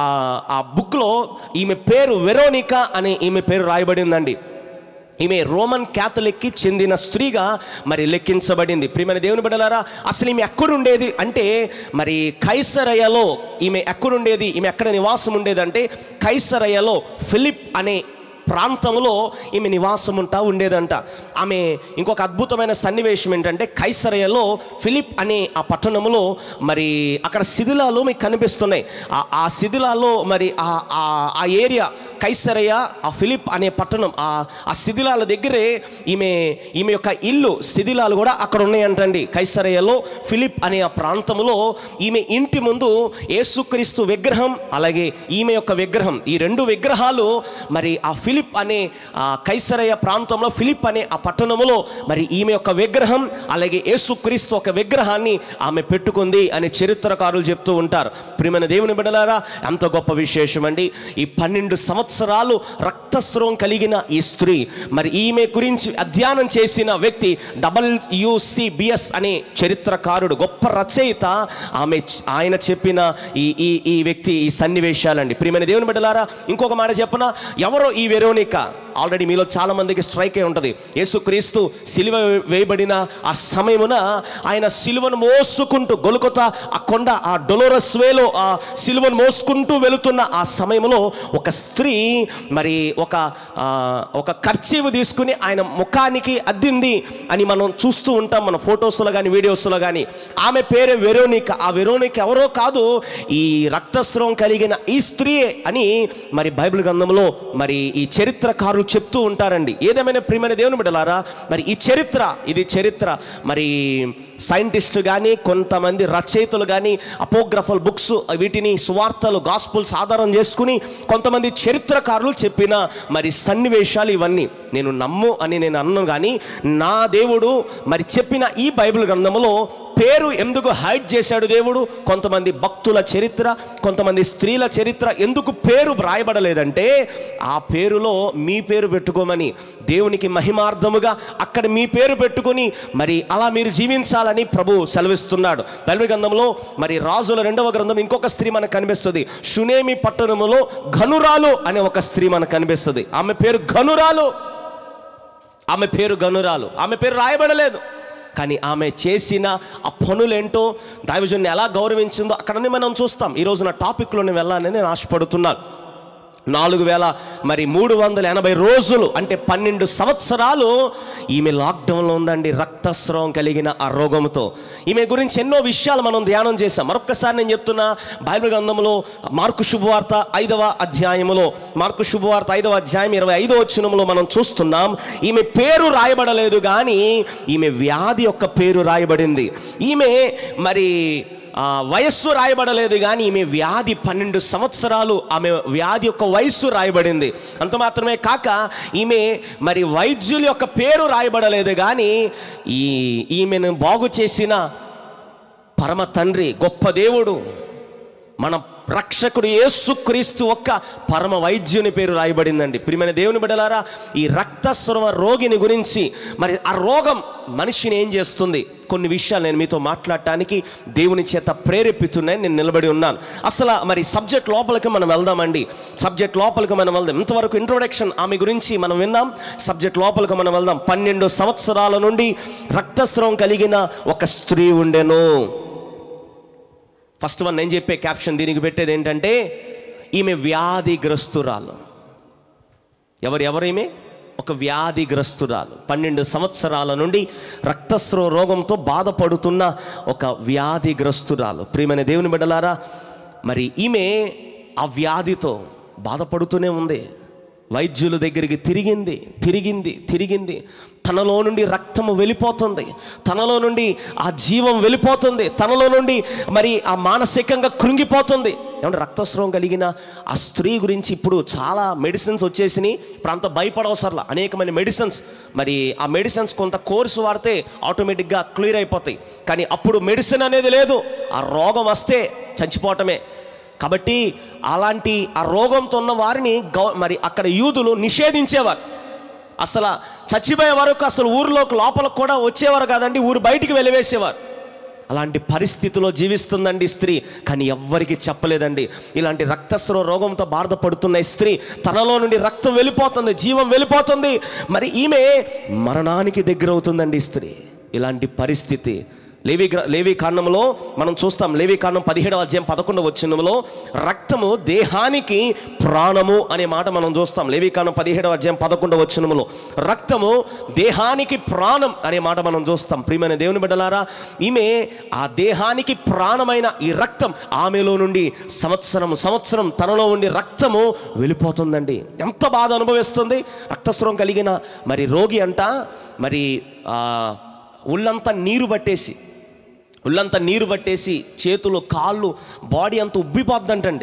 ఆ బుక్లో ఈమె పేరు వెరోనికా అని ఈమె పేరు రాయబడిందండి. ఈమె రోమన్ క్యాథలిక్కి చెందిన స్త్రీగా మరి లెక్కించబడింది. ప్రియమైన దేవుని బిడ్డలారా, అసలు ఈమె ఎక్కడుండేది అంటే మరి కైసరయలో ఈమె ఎక్కడుండేది, ఈమె ఎక్కడ నివాసం ఉండేదంటే కైసరయలో ఫిలిప్ అనే ప్రాంతంలో ఈమె నివాసం ఉంటా ఉండేదంట. ఆమె ఇంకొక అద్భుతమైన సన్నివేశం ఏంటంటే కైసరయలో ఫిలిప్ అనే ఆ పట్టణంలో మరి అక్కడ శిథిలాలు మీకు కనిపిస్తున్నాయి. ఆ శిథిలాల్లో మరి ఆ ఏరియా కైసరయ, ఆ ఫిలిప్ అనే పట్టణం, ఆ శిథిలాల దగ్గరే ఈమె ఈమె యొక్క ఇల్లు శిథిలాలు కూడా అక్కడ ఉన్నాయంటండి. కైసరయలో ఫిలిప్ అనే ఆ ప్రాంతంలో ఈమె ఇంటి ముందు యేసుక్రీస్తు విగ్రహం, అలాగే ఈమె యొక్క విగ్రహం, ఈ రెండు విగ్రహాలు మరి ఆ ఫిలిప్ అనే ఆ కైసరయ ప్రాంతంలో ఫిలిప్ అనే ఆ పట్టణంలో మరి ఈమె యొక్క విగ్రహం, అలాగే యేసుక్రీస్తు ఒక విగ్రహాన్ని ఆమె పెట్టుకుంది అని చరిత్రకారులు చెప్తూ ఉంటారు. ప్రియమైన దేవుని బిడ్డలారా, ఎంత గొప్ప విశేషం అండి. ఈ పన్నెండు సంవత్సరాలు రక్తస్రావం కలిగిన ఈ స్త్రీ, మరి ఈమె గురించి అధ్యయనం చేసిన వ్యక్తి డబ్ల్యూసిబిఎస్ అనే చరిత్రకారుడు, గొప్ప రచయిత, ఆమె ఆయన చెప్పిన ఈ ఈ ఈ వ్యక్తి ఈ సన్నివేశాలండి. ప్రియమైన దేవుని బిడ్డలారా, ఇంకొక మాట చెప్పనా, ఎవరో ఈ వెరోనికా ఆల్రెడీ మీలో చాలా మందికి స్ట్రైక్ అయి ఉంటుంది. యేసుక్రీస్తు సిలువ వేయబడిన ఆ సమయమున ఆయన సిలువను మోసుకుంటూ గొలుకొత ఆ కొండ ఆ డొలోరస్ వేలో ఆ సిలువను మోసుకుంటూ వెళుతున్న ఆ సమయంలో ఒక స్త్రీ మరి ఒక ఒక కర్చీవ్ తీసుకుని ఆయన ముఖానికి అద్దింది అని మనం చూస్తూ ఉంటాం మన ఫొటోస్లో కానీ వీడియోస్లో కానీ. ఆమె పేరే వెరోనికా. ఆ వెరోనికా ఎవరో కాదు, ఈ రక్తస్రావం కలిగిన ఈ స్త్రీయే అని మరి బైబిల్ గ్రంథంలో మరి ఈ చరిత్రకారులు చెప్తూ ఉంటారండి. ఏదేమైనా ప్రియమైన దేవుని బిడ్డలారా, మరి ఈ చరిత్ర ఇది చరిత్ర మరి సైంటిస్టు కానీ కొంతమంది రచయితలు కానీ అపోగ్రాఫల్ బుక్స్ వీటిని సువార్తలు గాస్పుల్స్ ఆధారం చేసుకుని కొంతమంది చరిత్రకారులు చెప్పిన మరి సన్నివేశాలు ఇవన్నీ. నేను నమ్ము అని నేను అన్నాను, కానీ నా దేవుడు మరి చెప్పిన ఈ బైబిల్ గ్రంథంలో పేరు ఎందుకు హైడ్ చేశాడు దేవుడు? కొంతమంది భక్తుల చరిత్ర, కొంతమంది స్త్రీల చరిత్ర ఎందుకు పేరు వ్రాయబడలేదంటే ఆ పేరులో మీ పేరు పెట్టుకోమని, దేవునికి మహిమార్థముగా అక్కడ మీ పేరు పెట్టుకొని మరి అలా మీరు జీవించాలని ప్రభు సెలవిస్తున్నాడు. బైబిల్ గ్రంథంలో మరి రాజుల రెండవ గ్రంథం ఇంకొక స్త్రీ మనకు కనిపిస్తుంది. షునేమి పట్టణములో ఘనురాలు అనే ఒక స్త్రీ మనకు కనిపిస్తుంది. ఆమె పేరు ఘనురాలు, ఆమె పేరు ఘనురాలు, ఆమె పేరు రాయబడలేదు. కానీ ఆమె చేసిన ఆ పనులేంటో, దైవజనుని ఎలా గౌరవించిందో అక్కడనే మనం చూస్తాం. ఈరోజు నా టాపిక్లోనే వెళ్ళాలని నేను ఆశపడుతున్నాను. నాలుగు వేల మరి మూడు వందల ఎనభై రోజులు అంటే పన్నెండు సంవత్సరాలు ఈమె లాక్డౌన్లో ఉందండి, రక్తస్రావం కలిగిన ఆ రోగంతో. ఈమె గురించి ఎన్నో విషయాలు మనం ధ్యానం చేసాం. మరొక్కసారి నేను చెప్తున్నా, బైబిల్ గ్రంథంలో మార్కు శుభవార్త ఐదవ అధ్యాయములో మార్కు శుభవార్త ఐదవ అధ్యాయం ఇరవై ఐదో వచనంలో మనం చూస్తున్నాం, ఈమె పేరు రాయబడలేదు కానీ ఈమె వ్యాధి యొక్క పేరు రాయబడింది. ఈమె మరి వయస్సు రాయబడలేదు కానీ ఈమె వ్యాధి పన్నెండు సంవత్సరాలు ఆమె వ్యాధి యొక్క వయస్సు రాయబడింది. అంత మాత్రమే కాక ఈమె మరి వైద్యుల యొక్క పేరు రాయబడలేదు కానీ ఈ ఈమెను బాగు చేసిన పరమ తండ్రి, గొప్ప దేవుడు, మన రక్షకుడు యేసుక్రీస్తు ఒక్క పరమ వైద్యుని పేరు రాయబడిందండి. ప్రియమైన దేవుని బిడ్డలారా, ఈ రక్తస్రావ రోగిని గురించి మరి ఆ రోగం మనిషిని ఏం చేస్తుంది, కొన్ని విషయాలు నేను మీతో మాట్లాడటానికి దేవుని చేత ప్రేరేపితున్నాయని నేను నిలబడి ఉన్నాను. అసలు మరి సబ్జెక్ట్ లోపలికి మనం వెళ్దామండి. సబ్జెక్ట్ లోపలికి మనం వెళ్దాం. ఇంతవరకు ఇంట్రొడక్షన్ ఆమె గురించి మనం విన్నాం. సబ్జెక్ట్ లోపలికి మనం వెళ్దాం. పన్నెండు సంవత్సరాల నుండి రక్తస్రావం కలిగిన ఒక స్త్రీ ఉండెను. ఫస్ట్ వన్ నేను చెప్పే క్యాప్షన్ దీనికి పెట్టేది ఏంటంటే ఈమె వ్యాధిగ్రస్తురాలు. ఎవరు ఎవరేమే ఒక వ్యాధిగ్రస్తురాలు, పన్నెండు సంవత్సరాల నుండి రక్తస్రావ రోగంతో బాధపడుతున్న ఒక వ్యాధిగ్రస్తురాలు. ప్రియమైన దేవుని బిడ్డలారా, మరి ఈమె ఆ వ్యాధితో బాధపడుతూనే ఉంది. వైద్యుల దగ్గరికి తిరిగింది తిరిగింది తిరిగింది తనలో నుండి రక్తము వెళ్ళిపోతుంది, తనలో నుండి ఆ జీవం వెళ్ళిపోతుంది, తనలో నుండి మరి ఆ మానసికంగా కృంగిపోతుంది. ఏమంటే రక్తస్రావం కలిగిన ఆ స్త్రీ గురించి ఇప్పుడు చాలా మెడిసిన్స్ వచ్చేసినాయి. ఇప్పుడు అంత భయపడవసరలా, అనేకమైన మెడిసిన్స్. మరి ఆ మెడిసిన్స్ కొంత కోర్సు వాడితే ఆటోమేటిక్గా క్లియర్ అయిపోతాయి. కానీ అప్పుడు మెడిసిన్ అనేది లేదు, ఆ రోగం వస్తే చచ్చిపోవటమే. కాబట్టి అలాంటి ఆ రోగంతో ఉన్న వారిని గౌ మరి అక్కడ యూదులు నిషేధించేవారు. అసలు చచ్చిపోయే వరకు అసలు ఊరిలోకి లోపలికి కూడా వచ్చేవారు కాదండి, ఊరు బయటికి వెలివేసేవారు. అలాంటి పరిస్థితిలో జీవిస్తుందండి స్త్రీ. కానీ ఎవ్వరికి చెప్పలేదండి. ఇలాంటి రక్తస్రావ రోగంతో బాధపడుతున్న స్త్రీ, తనలో నుండి రక్తం వెళ్ళిపోతుంది, జీవం వెళ్ళిపోతుంది. మరి ఈమె మరణానికి దగ్గర అవుతుందండి స్త్రీ. ఇలాంటి పరిస్థితి లేవి లేవి కాండంలో మనం చూస్తాం. లేవి కాండం పదిహేడవ అధ్యాయం పదకొండవ వచనంలో రక్తము దేహానికి ప్రాణము అనే మాట మనం చూస్తాం. లేవి కాండం పదిహేడవ అధ్యాయం పదకొండవ వచనంలో రక్తము దేహానికి ప్రాణం అనే మాట మనం చూస్తాం. ప్రియమైన దేవుని బిడ్డలారా, ఈమె ఆ దేహానికి ప్రాణమైన ఈ రక్తం ఆమెలో నుండి సంవత్సరం సంవత్సరం తనలో ఉండి రక్తము వెళ్ళిపోతుందండి. ఎంత బాధ అనుభవిస్తుంది. రక్తస్రావం కలిగిన మరి రోగి అంట మరి ఒళ్ళంతా నీరు పట్టేసి ఒళ్ళంతా నీరు పట్టేసి చేతులు కాళ్ళు బాడీ అంతా ఉబ్బిపోద్దంటండి.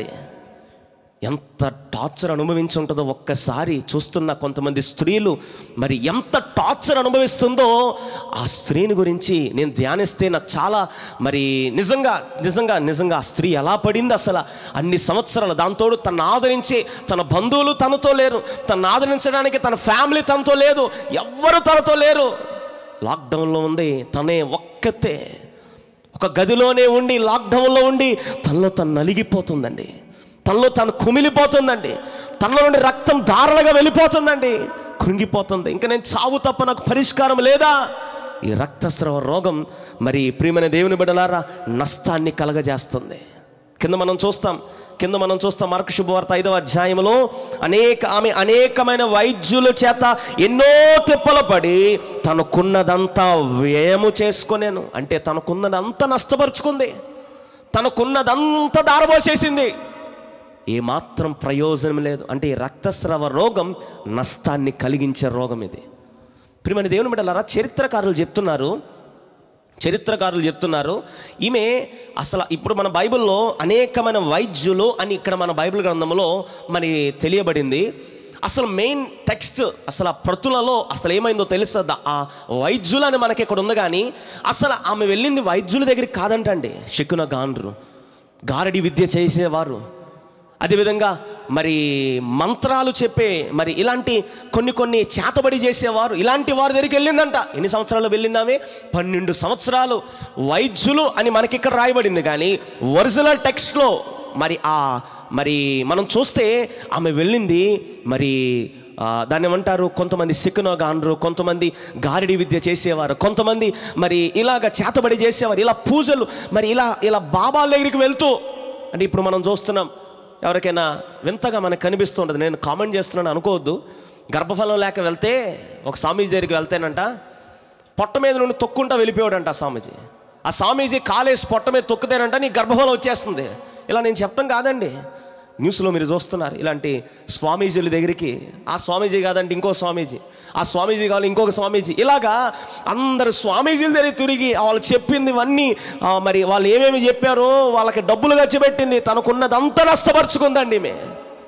ఎంత టార్చర్ అనుభవించి ఉంటుందో ఒక్కసారి చూస్తున్న కొంతమంది స్త్రీలు మరి ఎంత టార్చర్ అనుభవిస్తుందో ఆ స్త్రీని గురించి నేను ధ్యానిస్తే నాకు చాలా మరి నిజంగా నిజంగా నిజంగా ఆ స్త్రీ ఎలా పడింది అసలు అన్ని సంవత్సరాలు. దాంతోడు తను ఆదరించే తన బంధువులు తనతో లేరు, తను ఆదరించడానికి తన ఫ్యామిలీ తనతో లేదు, ఎవ్వరు తనతో లేరు. లాక్డౌన్లో ఉంది, తనే ఒక్కతే ఒక గదిలోనే ఉండి లాక్డౌన్లో ఉండి తనలో తను నలిగిపోతుందండి, తనలో తను కుమిలిపోతుందండి, తనలో నుండి రక్తం ధారలుగా వెళ్ళిపోతుందండి, కృంగిపోతుంది. ఇంకా నేను చావు తప్ప నాకు పరిష్కారం లేదా? ఈ రక్తస్రావ రోగం మరి ప్రియమైన దేవుని బిడ్డలారా నష్టాన్ని కలగజేస్తుంది. కింద మనం చూస్తాం కింద మనం చూస్తాం మార్కు శుభవార్త ఐదవ అధ్యాయంలో అనేక ఆమె అనేకమైన వైద్యుల చేత ఎన్నో తిప్పలు పడి తనకున్నదంతా వ్యయము చేసుకొనేను. అంటే తనకున్నదంతా నష్టపరుచుకుంది, తనకున్నదంతా దారబోసేసింది, ఏమాత్రం ప్రయోజనం లేదు. అంటే ఈ రక్తస్రావ రోగం నష్టాన్ని కలిగించే రోగం ఇది. ప్రియమైన దేవుని బిడ్డలారా, చరిత్రకారులు చెప్తున్నారు చరిత్రకారులు చెప్తున్నారు ఈమె అసలు ఇప్పుడు మన బైబిల్లో అనేకమైన వైద్యులు అని ఇక్కడ మన బైబిల్ గ్రంథంలో మరి తెలియబడింది. అసలు మెయిన్ టెక్స్ట్ అసలు ఆ ప్రతులలో అసలు ఏమైందో తెలుసా? ఆ వైద్యులు అని మనకి ఇక్కడ ఉంది, కానీ అసలు ఆమె వెళ్ళింది వైద్యుల దగ్గరికి కాదంటండి. శకున గాండ్రు, గారడి విద్య చేసేవారు, అదేవిధంగా మరి మంత్రాలు చెప్పే మరి ఇలాంటి కొన్ని కొన్ని చేతబడి చేసేవారు, ఇలాంటి వారి దగ్గరికి వెళ్ళిందంట. ఎన్ని సంవత్సరాలు వెళ్ళిందామే? పన్నెండు సంవత్సరాలు. వైద్యులు అని మనకి ఇక్కడ రాయబడింది, కానీ ఒరిజినల్ టెక్స్ట్లో మరి ఆ మరి మనం చూస్తే ఆమె వెళ్ళింది మరి దాన్ని ఏమంటారు, కొంతమంది శకునగాండ్రు, కొంతమంది గారిడి విద్య చేసేవారు, కొంతమంది మరి ఇలాగ చేతబడి చేసేవారు, ఇలా పూజలు మరి ఇలా ఇలా బాబాల దగ్గరికి వెళ్తూ. అంటే ఇప్పుడు మనం చూస్తున్నాం, ఎవరికైనా వింతగా మనకు కనిపిస్తుంటుంది, నేను కామెంట్ చేస్తున్నాను అనుకోవద్దు. గర్భఫలం లేక వెళ్తే ఒక స్వామీజీ దగ్గరికి వెళ్తేనంట పొట్ట మీద నుండి తొక్కుంటా వెళ్ళిపోయాడంట ఆ స్వామీజీ. ఆ స్వామీజీ కాలేసి పొట్ట మీద తొక్కుతేనంట నీ గర్భఫలం వచ్చేస్తుంది. ఇలా నేను చెప్పడం కాదండి, న్యూస్లో మీరు చూస్తున్నారు ఇలాంటి స్వామీజీల దగ్గరికి. ఆ స్వామీజీ కాదండి ఇంకో స్వామీజీ, ఆ స్వామీజీ కావాలి ఇంకొక స్వామీజీ, ఇలాగా అందరు స్వామీజీల దగ్గర తిరిగి వాళ్ళు చెప్పింది ఇవన్నీ మరి వాళ్ళు ఏమేమి చెప్పారో వాళ్ళకి డబ్బులు ఖర్చు పెట్టింది, తనకున్నది అంత నష్టపరుచుకుందండి. మే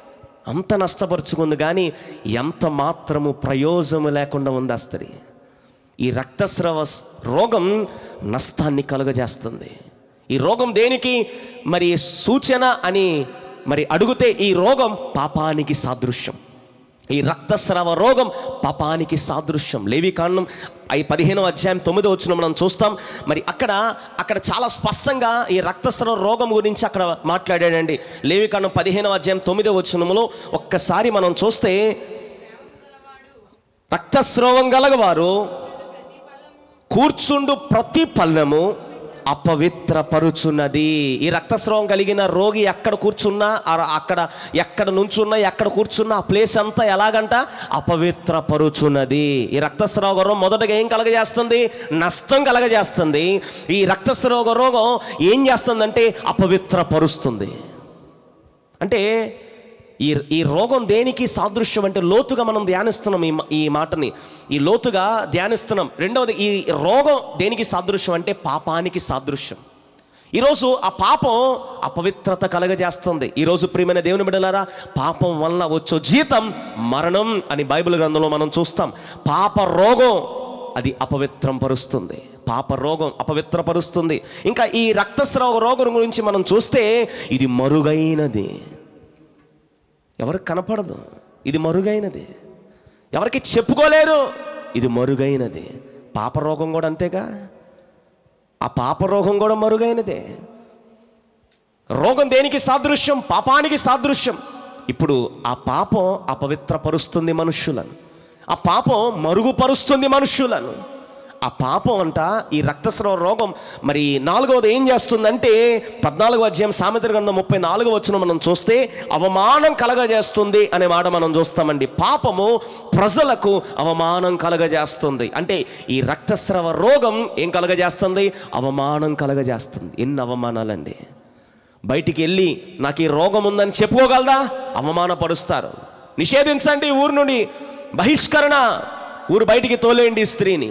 అంత నష్టపరుచుకుంది, కానీ ఎంత మాత్రము ప్రయోజనం లేకుండా ఉంది ఆ స్త్రీ. ఈ రక్తస్రావ రోగం నష్టాన్ని కలుగజేస్తుంది. ఈ రోగం దేనికి మరి సూచన అని మరి అడిగితే ఈ రోగం పాపానికి సాదృశ్యం. ఈ రక్తస్రావ రోగం పాపానికి సాదృశ్యం. లేవి కాండం ఈ పదిహేనవ అధ్యాయం తొమ్మిదో వచనం మనం చూస్తాం. మరి అక్కడ అక్కడ చాలా స్పష్టంగా ఈ రక్తస్రావ రోగం గురించి అక్కడ మాట్లాడాడండి. లేవి కాండం పదిహేనవ అధ్యాయం తొమ్మిదో వచనంలో ఒక్కసారి మనం చూస్తే, రక్తస్రావం గలవారు కూర్చుండు ప్రతి పల్లెము అపవిత్రపరుచున్నది. ఈ రక్తస్రావం కలిగిన రోగి ఎక్కడ కూర్చున్నా, అక్కడ ఎక్కడ నుంచున్నా, ఎక్కడ కూర్చున్నా ఆ ప్లేస్ అంతా ఎలాగంట అపవిత్రపరుచున్నది. ఈ రక్తస్రావ రోగం మొదటగా ఏం కలగజేస్తుంది? నష్టం కలగజేస్తుంది. ఈ రక్తస్రావ రోగం ఏం చేస్తుందంటే అపవిత్రపరుస్తుంది. అంటే ఈ ఈ రోగం దేనికి సాదృశ్యం అంటే లోతుగా మనం ధ్యానిస్తున్నాం ఈ ఈ మాటని, ఈ లోతుగా ధ్యానిస్తున్నాం. రెండవది, ఈ రోగం దేనికి సాదృశ్యం అంటే పాపానికి సాదృశ్యం. ఈరోజు ఆ పాపం అపవిత్రత కలగజేస్తుంది. ఈరోజు ప్రియమైన దేవుని బిడ్డలారా, పాపం వల్ల వచ్చే జీతం మరణం అని బైబిల్ గ్రంథంలో మనం చూస్తాం. పాప రోగం అది అపవిత్రం పరుస్తుంది. పాప రోగం అపవిత్రపరుస్తుంది. ఇంకా ఈ రక్తస్రావ రోగం గురించి మనం చూస్తే ఇది మరుగైనది, ఎవరికి కనపడదు, ఇది మరుగైనది, ఎవరికి చెప్పుకోలేరు, ఇది మరుగైనది. పాప రోగం కూడా అంతేగా, ఆ పాప రోగం కూడా మరుగైనదే. రోగం దేనికి సాదృశ్యం? పాపానికి సాదృశ్యం. ఇప్పుడు ఆ పాపం అపవిత్రపరుస్తుంది మనుష్యులను, ఆ పాపం మరుగుపరుస్తుంది మనుష్యులను. ఆ పాపం అంట ఈ రక్తస్రావ రోగం మరి నాలుగవది ఏం చేస్తుందంటే, పద్నాలుగో అధ్యాయం సామెతల గ్రంథం ముప్పై నాలుగో వచనం మనం చూస్తే అవమానం కలగజేస్తుంది అనే మాట మనం చూస్తామండి. పాపము ప్రజలకు అవమానం కలగజేస్తుంది. అంటే ఈ రక్తస్రావ రోగం ఏం కలగజేస్తుంది? అవమానం కలగజేస్తుంది. ఎన్ని అవమానాలండి! బయటికి వెళ్ళి నాకు ఈ రోగం ఉందని చెప్పుకోగలదా? అవమానపరుస్తారు. నిషేధించండి, ఊరు నుండి బహిష్కరణ, ఊరు బయటికి తోలేయండి ఈ స్త్రీని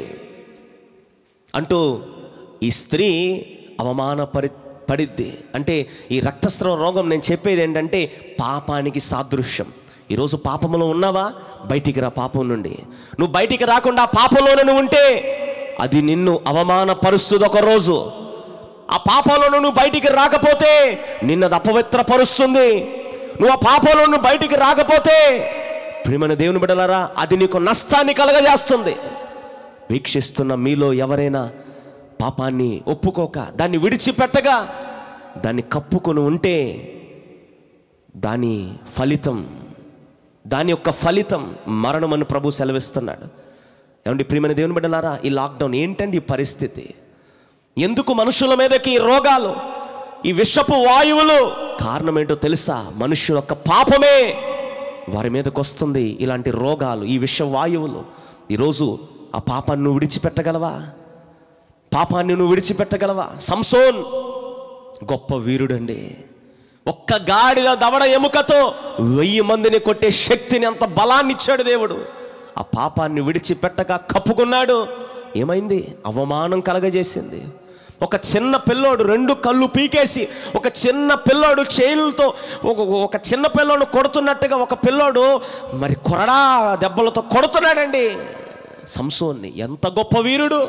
అంటూ ఈ స్త్రీ అవమానపరి పడిద్ది. అంటే ఈ రక్తస్రావ రోగం నేను చెప్పేది ఏంటంటే పాపానికి సాదృశ్యం. ఈరోజు పాపంలో ఉన్నావా? బయటికి రా పాపం నుండి. నువ్వు బయటికి రాకుండా పాపంలోనే నువ్వు ఉంటే అది నిన్ను అవమానపరుస్తుంది. ఒక రోజు ఆ పాపంలో నువ్వు బయటికి రాకపోతే నిన్నది అపవిత్రపరుస్తుంది. నువ్వు ఆ పాపంలో నువ్వు బయటికి రాకపోతే ప్రియమైన దేవుని బిడ్డలారా, అది నీకు నష్టాన్ని కలగజేస్తుంది. వీక్షిస్తున్న మీలో ఎవరైనా పాపాన్ని ఒప్పుకోక దాన్ని విడిచిపెట్టగా దాన్ని కప్పుకొని ఉంటే దాని ఫలితం, దాని యొక్క ఫలితం మరణం అని ప్రభు సెలవిస్తున్నాడు. ఏమండి ప్రియమైన దేవుని బిడ్డలారా, ఈ లాక్డౌన్ ఏంటండి ఈ పరిస్థితి? ఎందుకు మనుషుల మీదకి ఈ రోగాలు, ఈ విషపు వాయువులు? కారణం ఏంటో తెలుసా? మనుషుల యొక్క పాపమే వారి మీదకి వస్తుంది ఇలాంటి రోగాలు, ఈ విష వాయువులు. ఈరోజు ఆ పాపాన్ని నువ్వు విడిచిపెట్టగలవా? పాపాన్ని నువ్వు విడిచిపెట్టగలవా? సంసోన్ గొప్ప వీరుడండి. ఒక్క గాడిద దవడ ఎముకతో వెయ్యి మందిని కొట్టే శక్తిని, అంత బలాన్ని ఇచ్చాడు దేవుడు. ఆ పాపాన్ని విడిచిపెట్టగా కప్పుకున్నాడు. ఏమైంది? అవమానం కలగజేసింది. ఒక చిన్న పిల్లోడు రెండు కళ్ళు పీకేసి, ఒక చిన్న పిల్లోడు చేతులతో ఒక ఒక చిన్న పిల్లోడు కొడుతున్నట్టుగా ఒక పిల్లోడు మరి కొరడా దెబ్బలతో కొడుతున్నాడండి సంసోన్ని. ఎంత గొప్ప వీరుడు!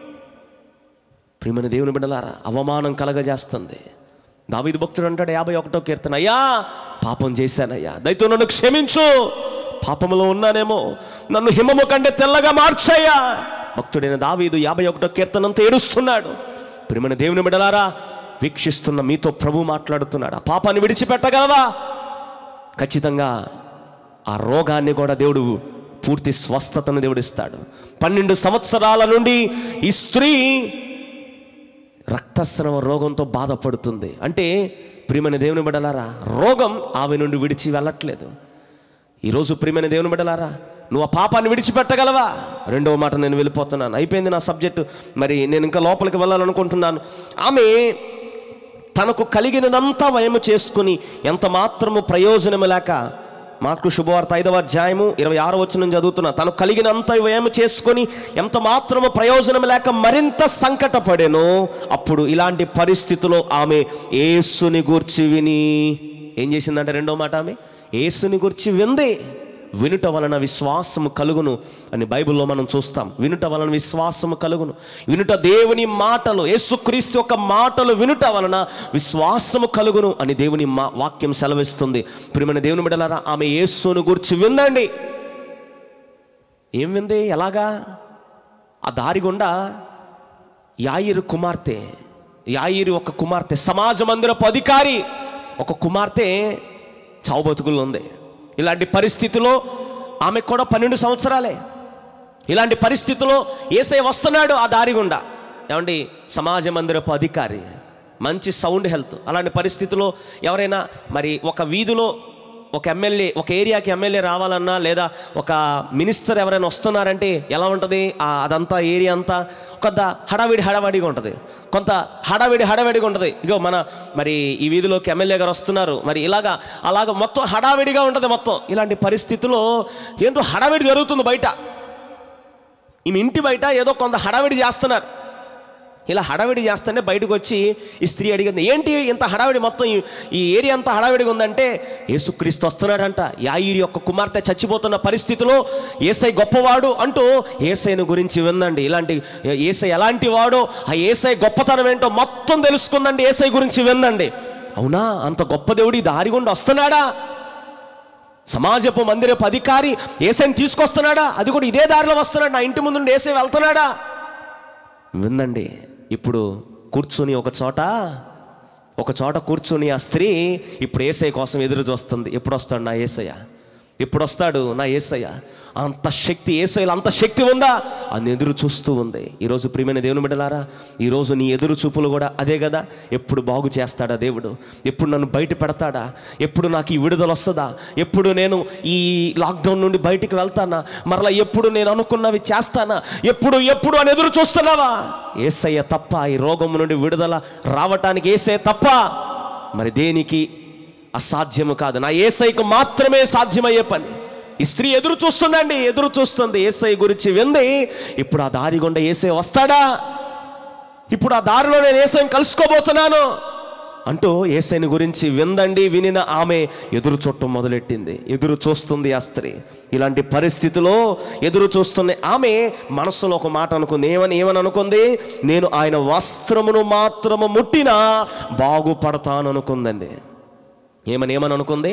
ప్రియమైన దేవుని బిడ్డలారా, అవమానం కలగజేస్తుంది. దావీదు భక్తుడు అంటాడు యాభై ఒకటో కీర్తన, అయ్యా పాపం చేశానయ్యా, దయతో నన్ను క్షమించు, పాపంలో ఉన్నానేమో, నన్ను హిమము కంటే తెల్లగా మార్చయ్యా. భక్తుడైన దావీదు యాభై ఒకటో కీర్తనంతో ఏడుస్తున్నాడు. ప్రియమైన దేవుని బిడ్డలారా, వీక్షిస్తున్న మీతో ప్రభు మాట్లాడుతున్నాడు. ఆ పాపాన్ని విడిచిపెట్టగలవా? ఖచ్చితంగా ఆ రోగాన్ని కూడా దేవుడు పూర్తి స్వస్థతను దేవుడు ఇస్తాడు. పన్నెండు సంవత్సరాల నుండి ఈ స్త్రీ రక్తస్రావ రోగంతో బాధపడుతుంది. అంటే ప్రియమైన దేవుని బిడ్డలారా, రోగం ఆమె నుండి విడిచి వెళ్ళట్లేదు. ఈరోజు ప్రియమైన దేవుని బిడ్డలారా, నువ్వు ఆ పాపాన్ని విడిచిపెట్టగలవా? రెండవ మాట నేను వెళ్ళిపోతున్నాను, అయిపోయింది నా సబ్జెక్టు. మరి నేను ఇంకా లోపలికి వెళ్ళాలనుకుంటున్నాను. ఆమె తనకు కలిగినదంతా వయము చేసుకుని ఎంత మాత్రము ప్రయోజనము లేక, మార్కు శుభవార్త ఐదవ అధ్యాయము ఇరవై ఆరో వచనం చదువుతున్నా, తను కలిగినంత వ్యయము చేసుకొని ఎంత మాత్రము ప్రయోజనం లేక మరింత సంకటపడెను. అప్పుడు ఇలాంటి పరిస్థితిలో ఆమె యేసుని గూర్చి విని ఏం చేసిందంటే, రెండో మాట, ఆమె యేసుని గూర్చి వింది. వినుట వలన విశ్వాసము కలుగును అని బైబిల్లో మనం చూస్తాం. వినుట వలన విశ్వాసము కలుగును. వినుట దేవుని మాటలు, యేసుక్రీస్తు యొక్క మాటలు వినుట వలన విశ్వాసము కలుగును అని దేవుని మా వాక్యం సెలవిస్తుంది. ప్రియమైన దేవుని బిడ్డలారా, ఆమె యేసును గురించి విందండి. ఏం వింది? ఎలాగా? ఆ దారి గుండా యాయిరు కుమార్తె, యాయిరు ఒక కుమార్తె, సమాజ మందిరపు అధికారి ఒక కుమార్తె చావు బతుకుల్లో ఉంది. ఇలాంటి పరిస్థితిలో ఆమె కూడా పన్నెండు సంవత్సరాలే. ఇలాంటి పరిస్థితిలో యేసయ్య వస్తున్నాడు ఆ దారి గుండా. ఏమండి, సమాజ మందిరపు అధికారి, మంచి సౌండ్ హెల్త్. అలాంటి పరిస్థితిలో ఎవరైనా మరి ఒక వీధిలో ఒక ఎమ్మెల్యే, ఒక ఏరియాకి ఎమ్మెల్యే రావాలన్నా, లేదా ఒక మినిస్టర్ ఎవరైనా వస్తున్నారంటే ఎలా ఉంటుంది? అదంతా ఏరియా అంతా కొంత హడావిడి హడావిడిగా ఉంటుంది, కొంత హడావిడి హడావిడిగా ఉంటుంది. ఇగో మన మరి ఈ వీధిలోకి ఎమ్మెల్యే గారు వస్తున్నారు, మరి ఇలాగా అలాగ మొత్తం హడావిడిగా ఉంటుంది మొత్తం. ఇలాంటి పరిస్థితుల్లో ఏంటో హడావిడి జరుగుతుంది బయట. ఈ ఇంటి బయట ఏదో కొంత హడావిడి చేస్తున్నారు. ఇలా హడావిడి చేస్తుంటే బయటకు వచ్చి ఈ స్త్రీ అడిగింది, ఏంటి ఇంత హడావిడి, మొత్తం ఈ ఏరియా అంతా హడావిడిగా ఉందంటే యేసుక్రీస్తు వస్తున్నాడంట. యాయిరు యొక్క కుమార్తె చచ్చిపోతున్న పరిస్థితిలో యేసయ్య గొప్పవాడు అంటూ యేసయ్యను గురించి విందండి. ఇలాంటి యేసయ్య ఎలాంటి వాడో, ఆ యేసయ్య గొప్పతనం ఏంటో మొత్తం తెలుసుకుందండి. యేసయ్య గురించి విందండి. అవునా, అంత గొప్ప దేవుడు ఈ దారి గుండా వస్తున్నాడా? సమాజపు మందిరపు అధికారి యేసయ్యని తీసుకొస్తున్నాడా? అది కూడా ఇదే దారిలో వస్తున్నాడు, నా ఇంటి ముందు యేసయ్య వెళ్తున్నాడా? విందండి. ఇప్పుడు కూర్చుని ఒక చోట ఒక చోట కూర్చుని ఆ స్త్రీ ఇప్పుడు యేసయ్య కోసం ఎదురు చూస్తుంది. ఎప్పుడు వస్తాడు నా యేసయ్య, ఎప్పుడు వస్తాడు నా యేసయ్య? అంత శక్తి యేసయ్యలో అంత శక్తి ఉందా అని ఎదురు చూస్తూ ఉంది. ఈరోజు ప్రియమైన దేవుని బిడ్డలారా, ఈరోజు నీ ఎదురు చూపులు కూడా అదే కదా. ఎప్పుడు బాగు చేస్తాడా దేవుడు? ఎప్పుడు నన్ను బయట పెడతాడా? ఎప్పుడు నాకు ఈ విడుదల వస్తుందా? ఎప్పుడు నేను ఈ లాక్డౌన్ నుండి బయటికి వెళ్తానా? మరలా ఎప్పుడు నేను అనుకున్నవి చేస్తానా? ఎప్పుడు ఎప్పుడు అని ఎదురు చూస్తున్నావా? యేసయ్య తప్ప ఈ రోగం నుండి విడుదల రావటానికి యేసయ్య తప్ప మరి దేనికి అసాధ్యము కాదు. నా యేసయ్యకు మాత్రమే సాధ్యమయ్యే పని. ఈ స్త్రీ ఎదురు చూస్తుందండి, ఎదురు చూస్తుంది. యేసయ్య గురించి వింది. ఇప్పుడు ఆ దారి గుండా యేసయ్య వస్తాడా? ఇప్పుడు ఆ దారిలో నేను యేసయ్యని కలుసుకోబోతున్నాను అంటూ యేసయ్యని గురించి విందండి. వినిన ఆమె ఎదురు చూడటం మొదలెట్టింది. ఎదురు చూస్తుంది ఆ స్త్రీ. ఇలాంటి పరిస్థితిలో ఎదురు చూస్తున్న ఆమె మనసులో ఒక మాట అనుకుంది. ఏమని ఏమని అనుకుంది? నేను ఆయన వస్త్రమును మాత్రము ముట్టినా బాగుపడతాను అనుకుందండి. ఏమని ఏమని అనుకుంది?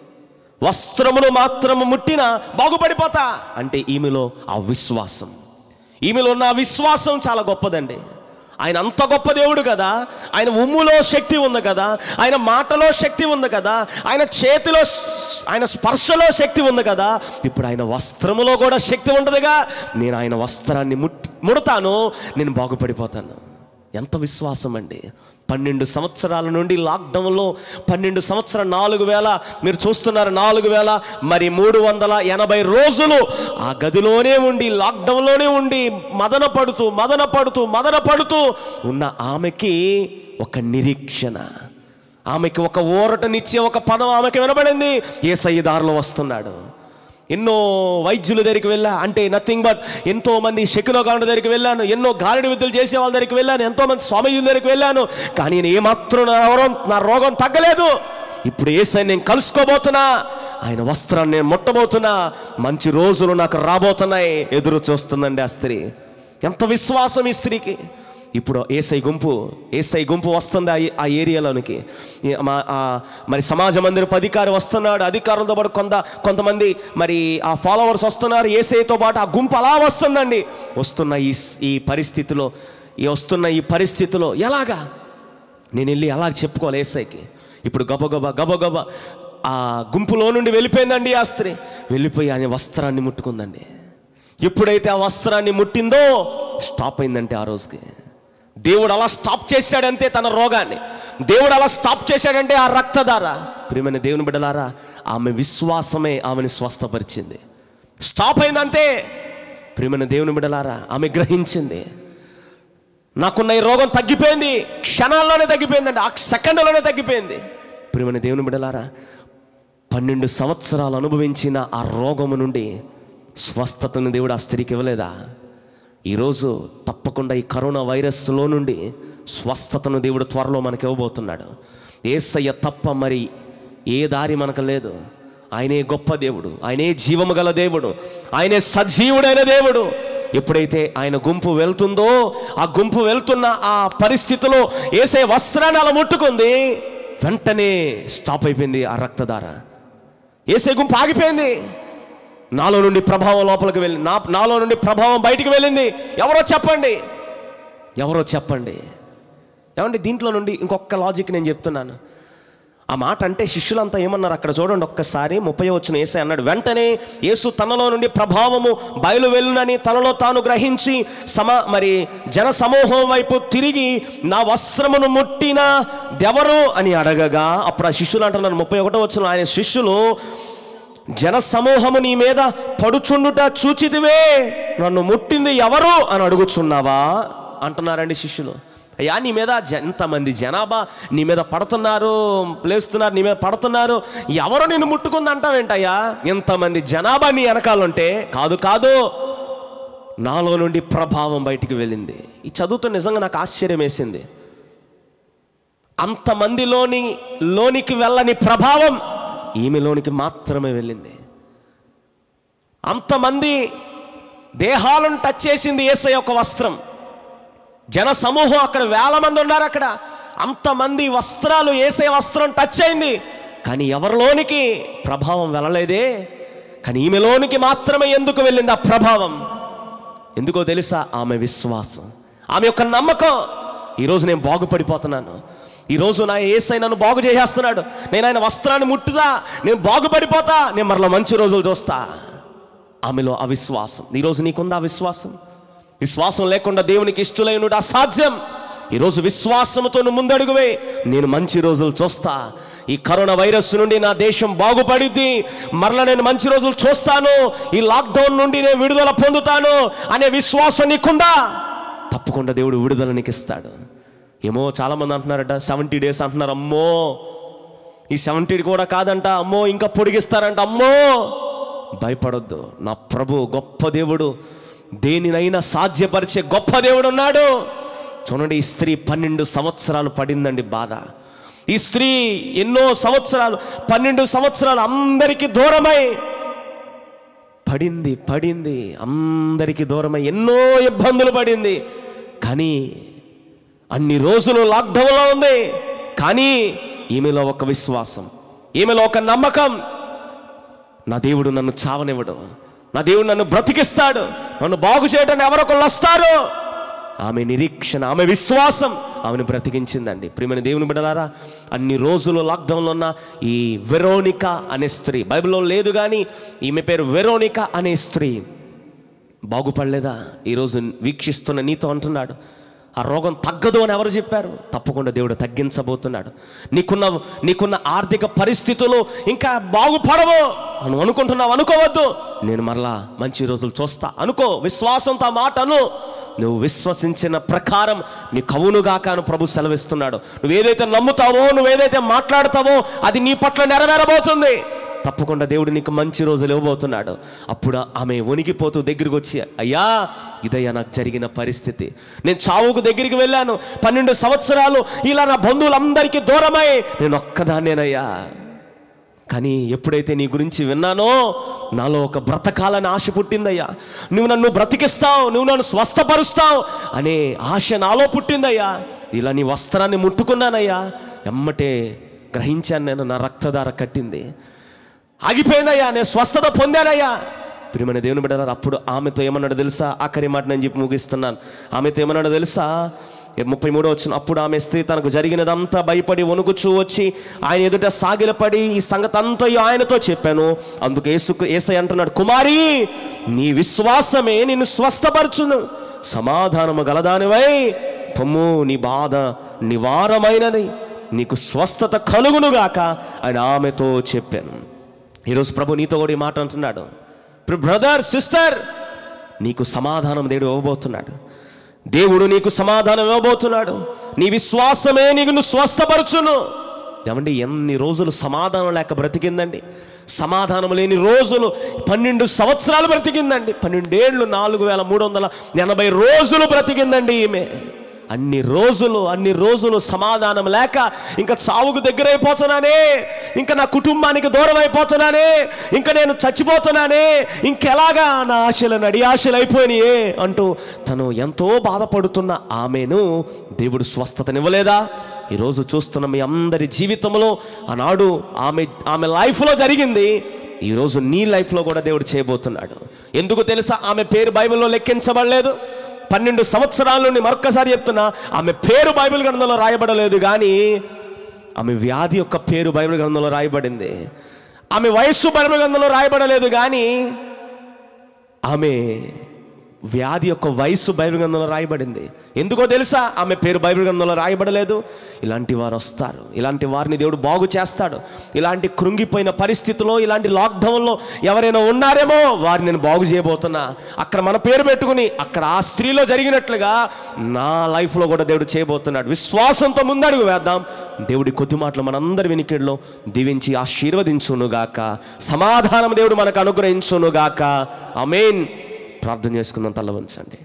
వస్త్రమును మాత్రము ముట్టినా బాగుపడిపోతా అంటే ఈమెలో ఆ విశ్వాసం, ఈమెలో ఉన్న ఆ విశ్వాసం చాలా గొప్పదండి. ఆయన అంత గొప్ప దేవుడు కదా. ఆయన ఉమ్ములో శక్తి ఉంది కదా, ఆయన మాటలో శక్తి ఉంది కదా, ఆయన చేతిలో ఆయన స్పర్శలో శక్తి ఉంది కదా. ఇప్పుడు ఆయన వస్త్రములో కూడా శక్తి ఉంటుందిగా. నేను ఆయన వస్త్రాన్ని ముట్ ముడతాను, నేను బాగుపడిపోతాను. ఎంత విశ్వాసం అండి. పన్నెండు సంవత్సరాల నుండి లాక్డౌన్లో పన్నెండు సంవత్సరాలు నాలుగు వేల మీరు చూస్తున్నారు నాలుగు వేల మరి మూడు వందల ఎనభై రోజులు ఆ గదిలోనే ఉండి లాక్డౌన్లోనే ఉండి మదన పడుతూ మదన పడుతూ మదన పడుతూ ఉన్న ఆమెకి ఒక నిరీక్షణ, ఆమెకి ఒక ఊరటనిచ్చే ఒక పదం ఆమెకి వినబడింది. యేసయ్య దారిలో వస్తున్నాడు. ఎన్నో వైద్యుల దగ్గరికి వెళ్ళా, అంటే నథింగ్ బట్ ఎంతోమంది శకునగాండ దగ్గరికి వెళ్ళాను, ఎన్నో గారడి విద్యలు చేసే వాళ్ళ దగ్గరికి వెళ్ళాను, ఎంతోమంది స్వామీజీల దగ్గరికి వెళ్ళాను. కానీ నేను ఏమాత్రం నా రోగం నా రోగం తగ్గలేదు. ఇప్పుడు యేసయ్యని నేను కలుసుకోబోతున్నా, ఆయన వస్త్రాన్ని నేను ముట్టబోతున్నా, మంచి రోజులు నాకు రాబోతున్నాయి. ఎదురు చూస్తుందండి ఆ స్త్రీ. ఎంత విశ్వాసం ఈ స్త్రీకి. ఇప్పుడు యేసయ్య గుంపు యేసయ్య గుంపు వస్తుంది ఆ ఏరియాలోనికి. మరి సమాజ మందిరపు అధికారి వస్తున్నాడు, అధికారులతో పాటు కొంత కొంతమంది మరి ఆ ఫాలోవర్స్ వస్తున్నారు. యేసయ్యతో పాటు ఆ గుంపు అలా వస్తుందండి. వస్తున్న ఈ ఈ పరిస్థితిలో ఈ వస్తున్న ఈ పరిస్థితిలో ఎలాగా నేను వెళ్ళి ఎలా చెప్పుకోవాలి యేసయ్యకి? ఇప్పుడు గబగబ గబగబ ఆ గుంపులో నుండి వెళ్ళిపోయిందండి ఆ స్త్రీ. వెళ్ళిపోయి ఆయన వస్త్రాన్ని ముట్టుకుందండి. ఎప్పుడైతే ఆ వస్త్రాన్ని ముట్టిందో స్టాప్ అయిందంటే ఆ రోజుకి దేవుడు అలా స్టాప్ చేశాడంతే తన రోగాన్ని. దేవుడు అలా స్టాప్ చేశాడంటే ఆ రక్తధార. ప్రియమైన దేవుని బిడ్డలారా, ఆమె విశ్వాసమే ఆమెను స్వస్థపరిచింది. స్టాప్ అయిందంతే. ప్రియమైన దేవుని బిడ్డలారా, ఆమె గ్రహించింది, నాకున్న ఈ రోగం తగ్గిపోయింది. క్షణాల్లోనే తగ్గిపోయిందండి, ఆ సెకండ్లోనే తగ్గిపోయింది. ప్రియమైన దేవుని బిడ్డలారా, పన్నెండు సంవత్సరాలు అనుభవించిన ఆ రోగము నుండి స్వస్థతను దేవుడు ఆ స్త్రీకి ఇవ్వలేదా? ఈరోజు తప్పకుండా ఈ కరోనా వైరస్లో నుండి స్వస్థతను దేవుడు త్వరలో మనకి ఇవ్వబోతున్నాడు. యేసయ్య తప్ప మరి ఏ దారి మనకు లేదు. ఆయనే గొప్ప దేవుడు, ఆయనే జీవము గల దేవుడు, ఆయనే సజీవుడైన దేవుడు. ఎప్పుడైతే ఆయన గుంపు వెళ్తుందో ఆ గుంపు వెళ్తున్న ఆ పరిస్థితిలో యేసయ్య వస్త్రాన్ని అలా ముట్టుకుంది. వెంటనే స్టాప్ అయిపోయింది ఆ రక్తధార. యేసయ్య గుంపు ఆగిపోయింది. నాలో నుండి ప్రభావం లోపలికి వెళ్ళి నా నాలో నుండి ప్రభావం బయటికి వెళ్ళింది. ఎవరో చెప్పండి, ఎవరో చెప్పండి. ఏమంటే దీంట్లో నుండి ఇంకొక లాజిక్ నేను చెప్తున్నాను. ఆ మాట అంటే శిష్యులంతా ఏమన్నారు అక్కడ చూడండి ఒక్కసారి. ముప్పై వచ్చిన యేసయ్య అన్నాడు, వెంటనే యేసు తనలో నుండి ప్రభావము బయలు వెళ్ళునని తనలో తాను గ్రహించి సమా మరి జన సమూహం వైపు తిరిగి నా వస్త్రమును ముట్టిన దెవరు అని అడగగా అప్పుడు ఆ శిష్యులు అంటున్నారు ముప్పై ఒకటో వచ్చిన ఆయన శిష్యులు, జన సమూహము నీ మీద పడుచుండుట చూచితివే, నన్ను ముట్టింది ఎవరు అని అడుగుచున్నావా అంటున్నారండి శిష్యులు. అయ్యా నీ మీద ఎంతమంది జనాభా నీ మీద పడుతున్నారు, లేస్తున్నారు, నీ మీద పడుతున్నారు, ఎవరు నిన్ను ముట్టుకుంది అంటావేంటయ్యా? ఎంతమంది జనాభా నీ వెనకాలంటే కాదు కాదు నాలో నుండి ప్రభావం బయటికి వెళ్ళింది. ఈ చదువుతో నిజంగా నాకు ఆశ్చర్యం వేసింది. అంతమందిలోని లోనికి వెళ్ళని ప్రభావం ఈమెలోనికి మాత్రమే వెళ్ళింది. అంతమంది దేహాలను టచ్ చేసింది యేసయ్య యొక్క వస్త్రం. జన సమూహం అక్కడ వేల మంది ఉన్నారు. అక్కడ అంతమంది వస్త్రాలు యేసయ్య వస్త్రం టచ్ అయింది, కానీ ఎవరిలోనికి ప్రభావం వెళ్ళలేదే. కానీ ఈమెలోనికి మాత్రమే ఎందుకు వెళ్ళింది ఆ ప్రభావం? ఎందుకో తెలుసా? ఆమె విశ్వాసం, ఆమె యొక్క నమ్మకం. ఈరోజు నేను బాగుపడిపోతున్నాను, ఈరోజు నా యేసయ్య నన్ను బాగు చేసేస్తున్నాడు, నేను ఆయన వస్త్రాన్ని ముట్టుదా, నేను బాగుపడిపోతా, నేను మరలా మంచి రోజులు చూస్తా. ఆమెలో అవిశ్వాసం. ఈరోజు నీకుందా విశ్వాసం? విశ్వాసం లేకుండా దేవునికి ఇష్టలైనడు అసాధ్యం. ఈరోజు విశ్వాసంతో నువ్వు ముందడుగువే, నేను మంచి రోజులు చూస్తా, ఈ కరోనా వైరస్ నుండి నా దేశం బాగుపడిద్ది, మరలా నేను మంచి రోజులు చూస్తాను, ఈ లాక్డౌన్ నుండి నేను విడుదల పొందుతాను అనే విశ్వాసం నీకుందా? తప్పకుండా దేవుడు విడుదల నీకు ఇస్తాడు. ఏమో చాలామంది అంటున్నారట సెవెంటీ డేస్ అంటున్నారు. అమ్మో, ఈ సెవెంటీ కూడా కాదంట, అమ్మో ఇంకా పొడిగిస్తారంట. అమ్మో, భయపడొద్దు. నా ప్రభు గొప్ప దేవుడు, దేనినైనా సాధ్యపరిచే గొప్ప దేవుడు ఉన్నాడు. చూడండి, ఈ స్త్రీ పన్నెండు సంవత్సరాలు పడిందండి బాధ. ఈ స్త్రీ ఎన్నో సంవత్సరాలు, పన్నెండు సంవత్సరాలు అందరికీ దూరమై పడింది పడింది అందరికీ దూరమై ఎన్నో ఇబ్బందులు పడింది. కానీ అన్ని రోజులు లాక్డౌన్లో ఉంది, కానీ ఈమెలో ఒక విశ్వాసం, ఈమెలో ఒక నమ్మకం. నా దేవుడు నన్ను చావనివ్వడు, నా దేవుడు నన్ను బ్రతికిస్తాడు, నన్ను బాగు చేయడానికి ఎవరొకళ్ళు వస్తారు. ఆమె నిరీక్షణ, ఆమె విశ్వాసం ఆమెను బ్రతికించిందండి. ప్రియమైన దేవుని బిడ్డలారా, అన్ని రోజులు లాక్డౌన్లో ఉన్న ఈ వెరోనికా అనే స్త్రీ, బైబిల్లో లేదు కానీ ఈమె పేరు వెరోనికా అనే స్త్రీ బాగుపడలేదా? ఈరోజు వీక్షిస్తున్న నీతో అంటున్నాడు, ఆ రోగం తగ్గదు అని ఎవరు చెప్పారు? తప్పకుండా దేవుడు తగ్గించబోతున్నాడు. నీకున్న నీకున్న ఆర్థిక పరిస్థితులు ఇంకా బాగుపడవు అని అనుకుంటున్నావు, అనుకోవద్దు. నేను మరలా మంచి రోజులు చూస్తా అనుకో, విశ్వాసంతో ఆ మాట అను. నువ్వు విశ్వసించిన ప్రకారం నీకు అవునుగాక అని ప్రభు సెలవిస్తున్నాడు. నువ్వేదైతే నమ్ముతావో, నువ్వేదైతే మాట్లాడతావో అది నీ పట్ల నెరవేరబోతుంది. తప్పకుండా దేవుడు నీకు మంచి రోజులు ఇవ్వబోతున్నాడు. అప్పుడు ఆమె వణికిపోతూ దగ్గరికి వచ్చి, అయ్యా, ఇదయ్యా నాకు జరిగిన పరిస్థితి, నేను చావుకు దగ్గరికి వెళ్ళాను, పన్నెండు సంవత్సరాలు ఇలా నా బంధువులందరికీ దూరమై నేను ఒక్కదాన్నేనయ్యా. కానీ ఎప్పుడైతే నీ గురించి విన్నానో నాలో ఒక బ్రతకాలని ఆశ పుట్టిందయ్యా. నువ్వు నన్ను బ్రతికిస్తావు, నువ్వు నన్ను స్వస్థపరుస్తావు అనే ఆశ నాలో పుట్టిందయ్యా. ఇలా నీ వస్త్రాన్ని ముట్టుకున్నానయ్యా, ఎమ్మటే గ్రహించాను నేను, నా రక్తధార కట్టింది, ఆగిపోయిందయ్యా, నేను స్వస్థత పొందానయ్యా. ప్రియమైన దేవుని బిడ్డలారా, అప్పుడు ఆమెతో ఏమన్నాడు తెలుసా? ఆఖరి మాట నేను చెప్పి ముగిస్తున్నాను. ఆమెతో ఏమన్నాడు తెలుసా? ముప్పై మూడో వచ్చిన, అప్పుడు ఆమె స్త్రీ తనకు జరిగినదంతా భయపడి వణుకుచూ వచ్చి ఆయన ఎదుట సాగిలపడి ఈ సంగతి అంతా ఆయనతో చెప్పాను. అందుకు యేసు యేసయ్య అంటున్నాడు, కుమారి, నీ విశ్వాసమే నిన్ను స్వస్థపరచును, సమాధానము గలదానివై పొమ్ము, నీ బాధ నివారమైనది, నీకు స్వస్థత కలుగునుగాక అని ఆమెతో చెప్పాను. ఈరోజు ప్రభు నీతో కూడా ఈ మాట అంటున్నాడు, బ్రదర్, సిస్టర్, నీకు సమాధానం దేవుడు ఇవ్వబోతున్నాడు. దేవుడు నీకు సమాధానం ఇవ్వబోతున్నాడు. నీ విశ్వాసమే నీకు నువ్వు స్వస్థపరచును. ఏమండి, ఎన్ని రోజులు సమాధానం లేక బ్రతికిందండి? సమాధానం లేని రోజులు పన్నెండు సంవత్సరాలు బ్రతికిందండి. పన్నెండేళ్ళు నాలుగు వేల మూడు వందల ఎనభై రోజులు బ్రతికిందండి ఈమె. అన్ని రోజులు అన్ని రోజులు సమాధానం లేక ఇంకా చావుకు దగ్గర అయిపోతున్నానే, ఇంకా నా కుటుంబానికి దూరం అయిపోతున్నానే, ఇంకా నేను చచ్చిపోతున్నానే, ఇంకెలాగా నా ఆశలు నడి ఆశలు అయిపోయినాయే అంటూ తను ఎంతో బాధపడుతున్న ఆమెను దేవుడు స్వస్థతనివ్వలేదా? ఈరోజు చూస్తున్న మీ అందరి జీవితంలో ఆనాడు ఆమె ఆమె లైఫ్లో జరిగింది, ఈరోజు నీ లైఫ్లో కూడా దేవుడు చేయబోతున్నాడు. ఎందుకు తెలుసా? ఆమె పేరు బైబిల్లో లెక్కించబడలేదు. పన్నెండు సంవత్సరాల నుండి, మరొక్కసారి చెప్తున్నా, ఆమె పేరు బైబిల్ గ్రంథంలో రాయబడలేదు, కానీ ఆమె వ్యాధి యొక్క పేరు బైబిల్ గ్రంథంలో రాయబడింది. ఆమె వయస్సు బైబిల్ గ్రంథంలో రాయబడలేదు, కానీ ఆమె వ్యాధి యొక్క వయస్సు బైబిల్ గ్రంథంలో రాయబడింది. ఎందుకో తెలుసా? ఆమె పేరు బైబిల్ గ్రంథంలో రాయబడలేదు. ఇలాంటి వారు వస్తారు, ఇలాంటి వారిని దేవుడు బాగు చేస్తాడు. ఇలాంటి కృంగిపోయిన పరిస్థితుల్లో, ఇలాంటి లాక్డౌన్లో ఎవరైనా ఉన్నారేమో వారిని నేను బాగు చేయబోతున్నా. అక్కడ మన పేరు పెట్టుకుని అక్కడ ఆ స్త్రీలో జరిగినట్లుగా నా లైఫ్లో కూడా దేవుడు చేయబోతున్నాడు. విశ్వాసంతో ముందడుగు వేద్దాం. దేవుడి కొద్ది మాటలు మనందరి వినికిడిలో దీవించి ఆశీర్వదించునుగాక. సమాధానం దేవుడు మనకు అనుగ్రహించునుగాక. ఆమేన్. ప్రార్థన చేసుకుందాం. తల వంచండి.